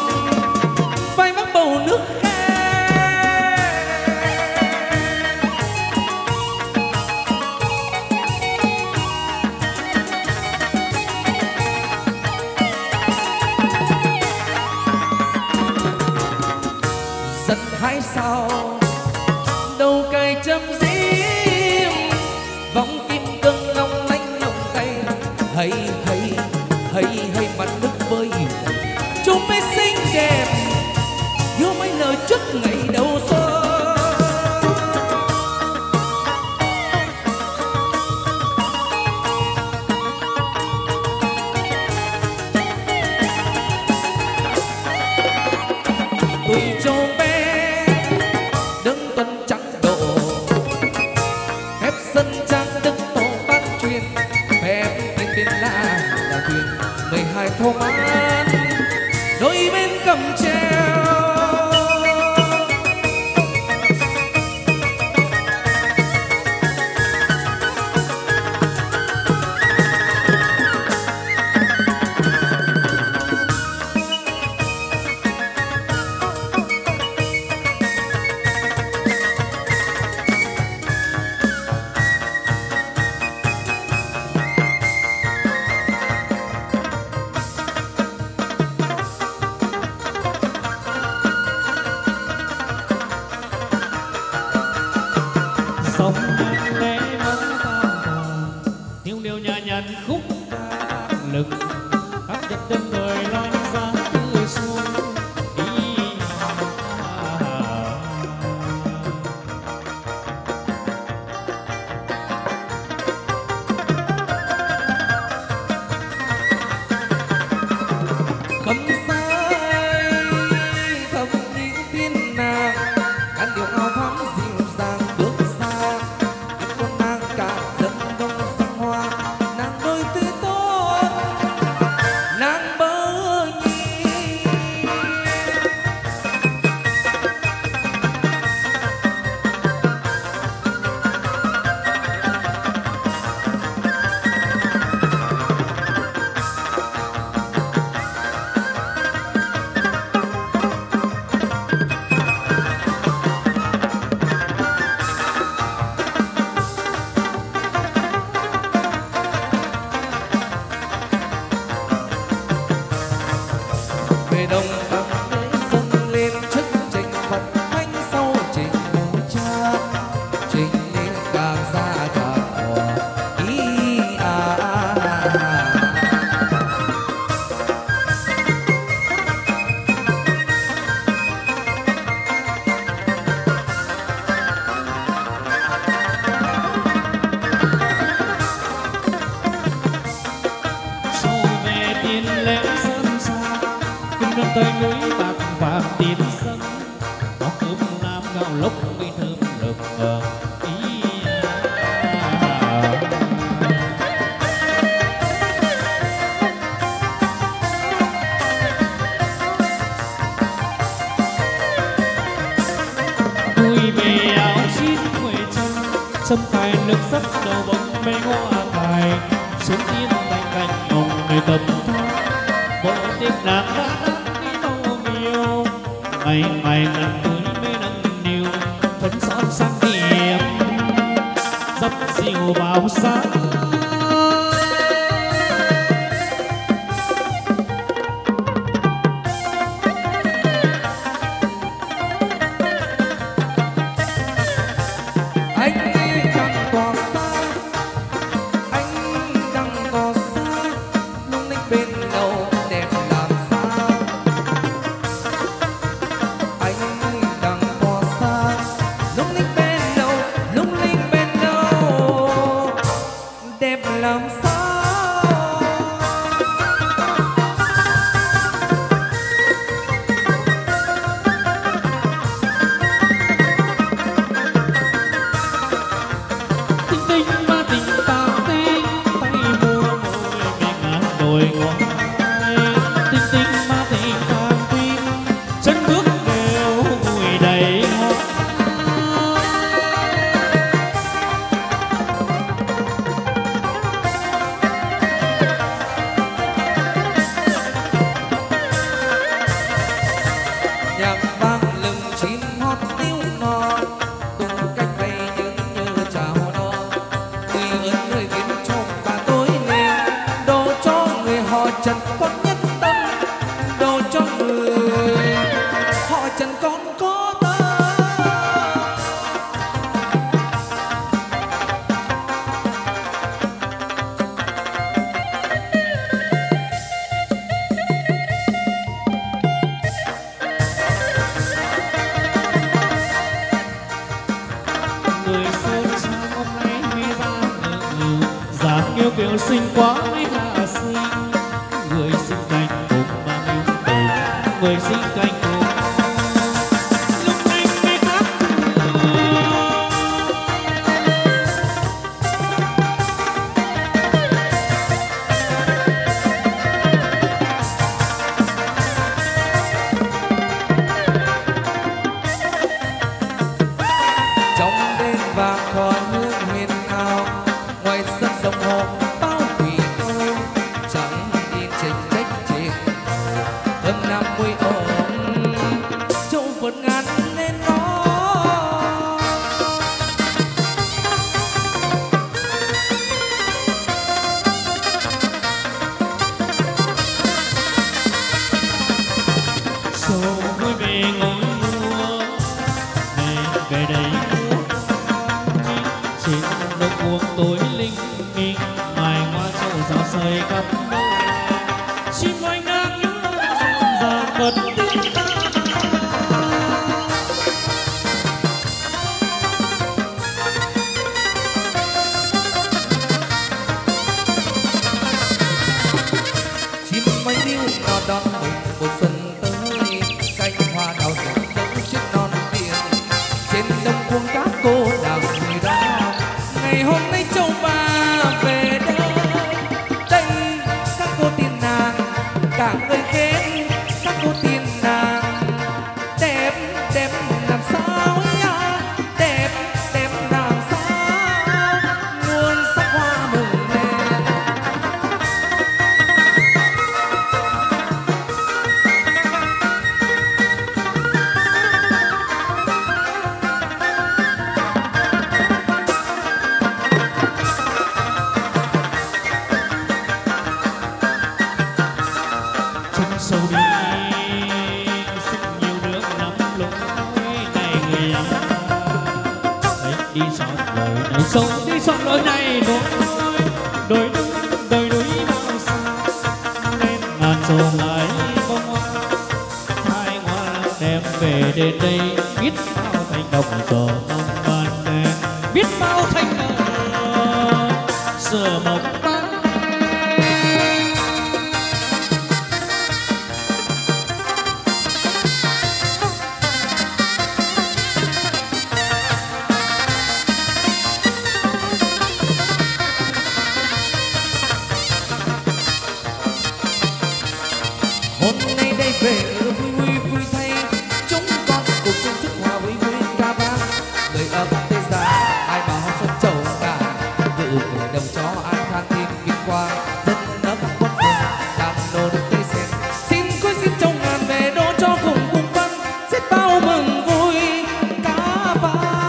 vai vác bầu nước khe. Giận hai sao đầu cài châm diêm, vòng kim cương long lanh lòng tay. Hay hay hay hay mặt nước vơi chúng mới xinh đẹp, yêu mấy lời trước ngày đầu xuân. Tuổi trâu bé đứng tuần trắng độ, phép sân trang đức tổ ban truyền. Phép tên tên là là thuyền mười hai thôn án, đôi bên cầm treo. sông ngang lẽ bóng tam tàng, điệu điệu nhà nhàn khúc ca lực khắp đất đất người loan ra tươi xuân. Cầm say thầm nghĩ tiên nàng, ngàn điệu áo thắm dịu dàng bước xa. Con nàng cả dân đông sang hoa, nàng đôi tươi tốt, nàng bơ nhi. Về đông bắc dâng lên chức trình phật thánh sau trình bố cha, trình lên càng ra càng hòa ý à, à, à, à. Sau về tiên lễ sơn xa, kinh đơn tới núi bạc vàng tiên sân, ngọc cơm nam gạo lốc cây thơm lợp ngờ ý à. Vui về áo chín quê chân, sâm cài nước sắt đầu bóng mê hoa cài, xuống tiên tay cành ngồng người cầm thang, bộ tiếng nàng đã đắng đi đâu miêu, ngày ngày ngàn tuổi mê nắng niu, phấn son sang điểm dập dìu vào sáng. Anh đang tỏa xa, anh đang tỏa xa, lung linh bên đầu đẹp làm sao. Anh đang tỏa xa, lung linh bên đầu, lung linh bên đầu đẹp người họ chẳng còn có ta. Người xưa sao hôm nay mới ra ngự dáng yêu kiều xinh quá mới là xinh. Người xinh cạnh cùng bao nhiêu tình, người xinh cạnh cùng lúc anh mới khắc trong đêm vàng khói hương huyền ảo ngoài sân sông hồ bao thủy ơi chẳng nhìn tranh trách trên thơm năm mươi ôm châu vẫn ngắn nên nó sầu mới về ngồi mua về về đây trên đồng buông tối linh nghinh mài hoa châu rào rời khắp nơi xin oanh đang nhớ dần bật tiếng ta. chim mây điêu nó đón mừng mùa xuân tới cánh hoa đào rực rỡ trên non biển trên đồng cuồng các cô đào người đó ngày hôm nay châu ba về đây đây các cô tiên nàng cả người khen các cô tiên nàng đẹp đẹp làm sao ya đẹp đẹp làm sao muôn sắc hoa mừng lên. Chân sâu đi rất nhiều nước lắm lúc này người ấy đi sót lối này sâu đi sót lối này đôi đôi núi đôi núi bao xa lên ngàn sông lại bông hoa hai hoa đem về đến đây biết bao thành đồng giờ mong ban đêm biết bao thành đồng giờ mộng ban Hôm nay đây về vui vui vui thay chúng con cùng chung sức hòa vui vui ca vang người ấm tê giá ai bảo họ xuân trầu cả vụ về đồng cho an khang thêm vinh quang dân ấm quân phường đàn đồ được tê sen xin khối xin trong ngàn về đô cho cùng cùng văn rất bao mừng vui ca vang.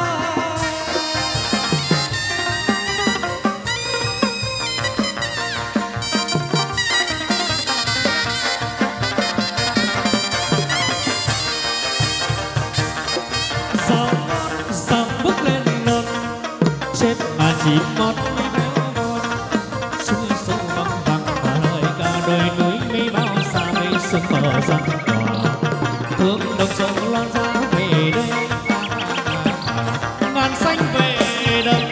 dòng dòng bước lên non trên mà chỉ mót xuôi sâu băng vàng và lời ca đôi núi mi bao xa mây sương mờ dần tỏa thương đồng sông loan ra về đây ngàn xanh về đây.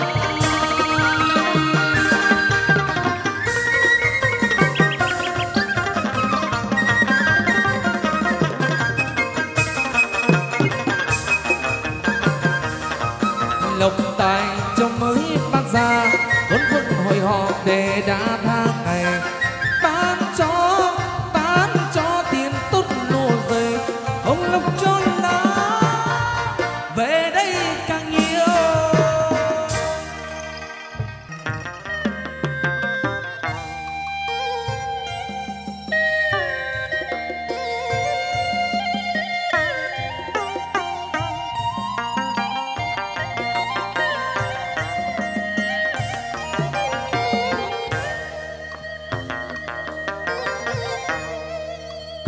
Lộc tài trong mới ban ra vẫn vẫn hồi họp để đã tháng ngày bán cho bán cho tiền tốt lô dày ông lộc cho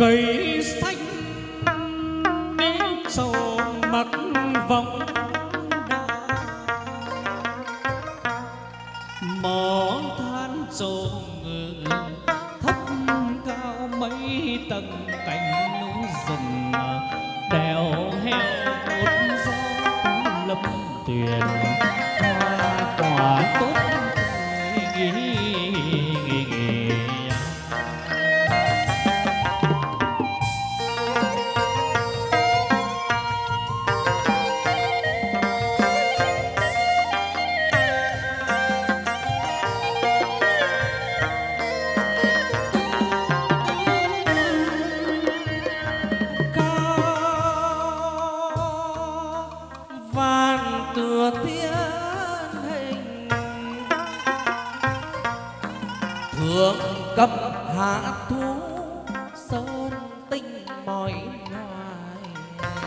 cây xanh đi sầu mặc vòng đá, mỏ than trộm ngự thấp cao mấy tầng cánh núi rừng, đèo heo một gió lâm tuyền hoa quả tốt nghỉ nghỉ nghỉ. Cầm hạ thú sơn tinh mỏi loài,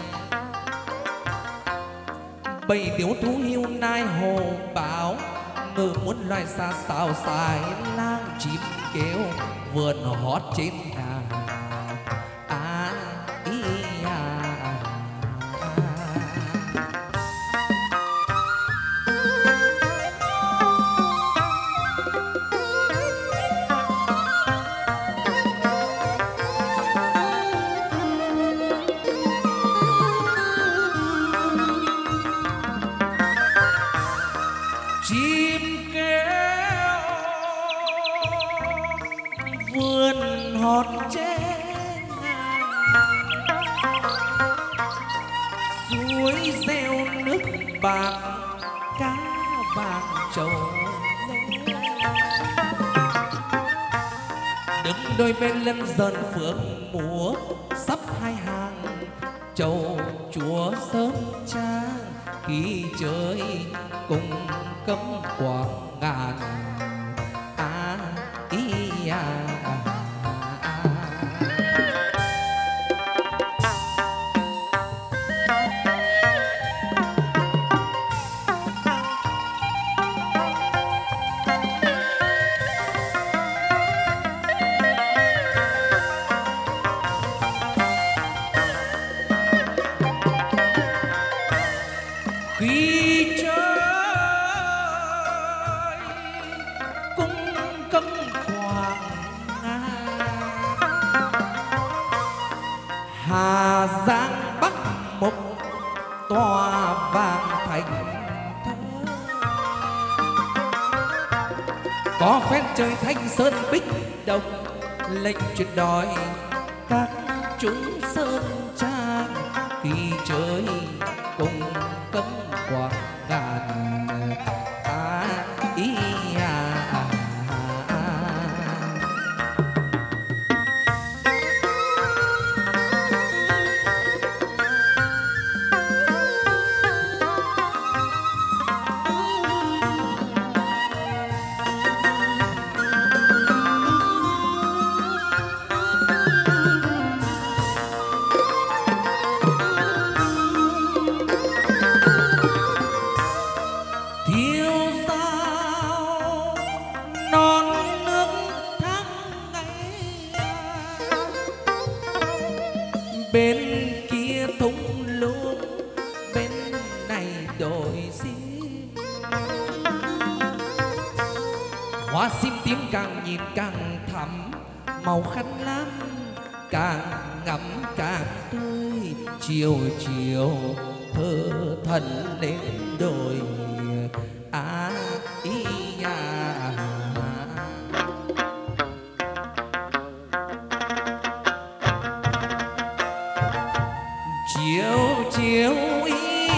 bầy tiểu thú hiu nai hồ báo, ngừ muốn loài xa xào xài lang chim kêu vườn hót trên đà. À, ý, à, à. Chim kêu vườn hót trên suối reo nước bạc, cá bạc trầu đứng đôi bên lân dần phượng múa sắp hai hàng trầu chúa sớm trang kỳ chơi cùng cấm quảng ngàn. À, ý, à, à, à. Khi trời cung cấm quảng ngàn, Hà Giang Bắc một tòa vàng thành thơ, có phen trời thanh sơn bích đồng lệnh truyền đòi các chúng sơn trang khi chơi cùng cấm quảng ngàn. À, ý, à, à, à. Thiêu sao non nước tháng ngày, bên kia thung lũng bên này đồi sim, hoa sim tím càng nhìn càng thắm, màu khăn lam càng ngắm càng tươi, chiều chiều thơ thần lên đồi. À, ý, à, chiều chiều ý,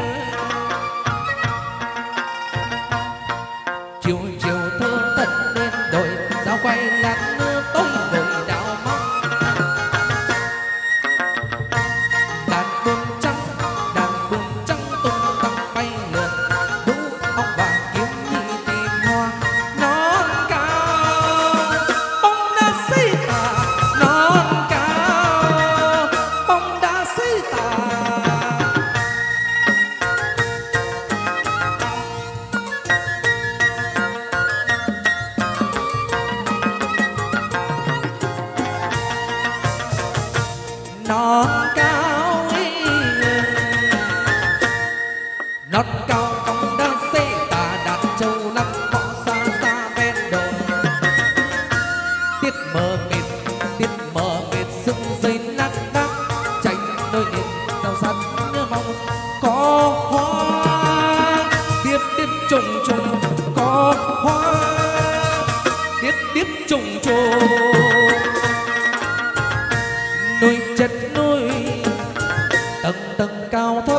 chiều chiều thơ thần lên đồi, sao quay lát mưa tối đồi đào móc, đàn bướm trắng đàn bướm trắng tung tăng bay lượn, đu ong vàng kiếm đi tìm hoa non cao, bóng đá xây tà non cao, bóng đá xây tà non cao ý. Non cao cong đá xê tà đàn châu lắm bỏ xa xa ven đồi. Tiết mờ mịt tiết mờ mịt sưng dây nát nát chạy đôi nhìn rau sắn nhớ mong có hoa. Tiếp tiếp trùng trùng có hoa, tiếp tiếp trùng trùng núi chất núi tầng tầng cao thấp.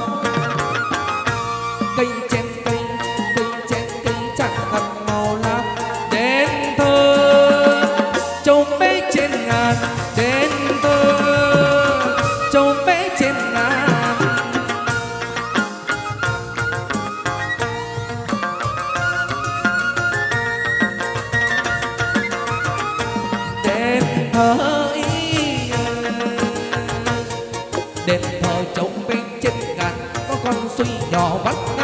Cây chen cây cây chen cây chẳng thật màu lá. Đến thơ châu bé trên ngàn, đến thơ châu bé trên ngàn. Đến thơ ý, đến thơ châu bé trên ngàn. Có con suy nhỏ vắt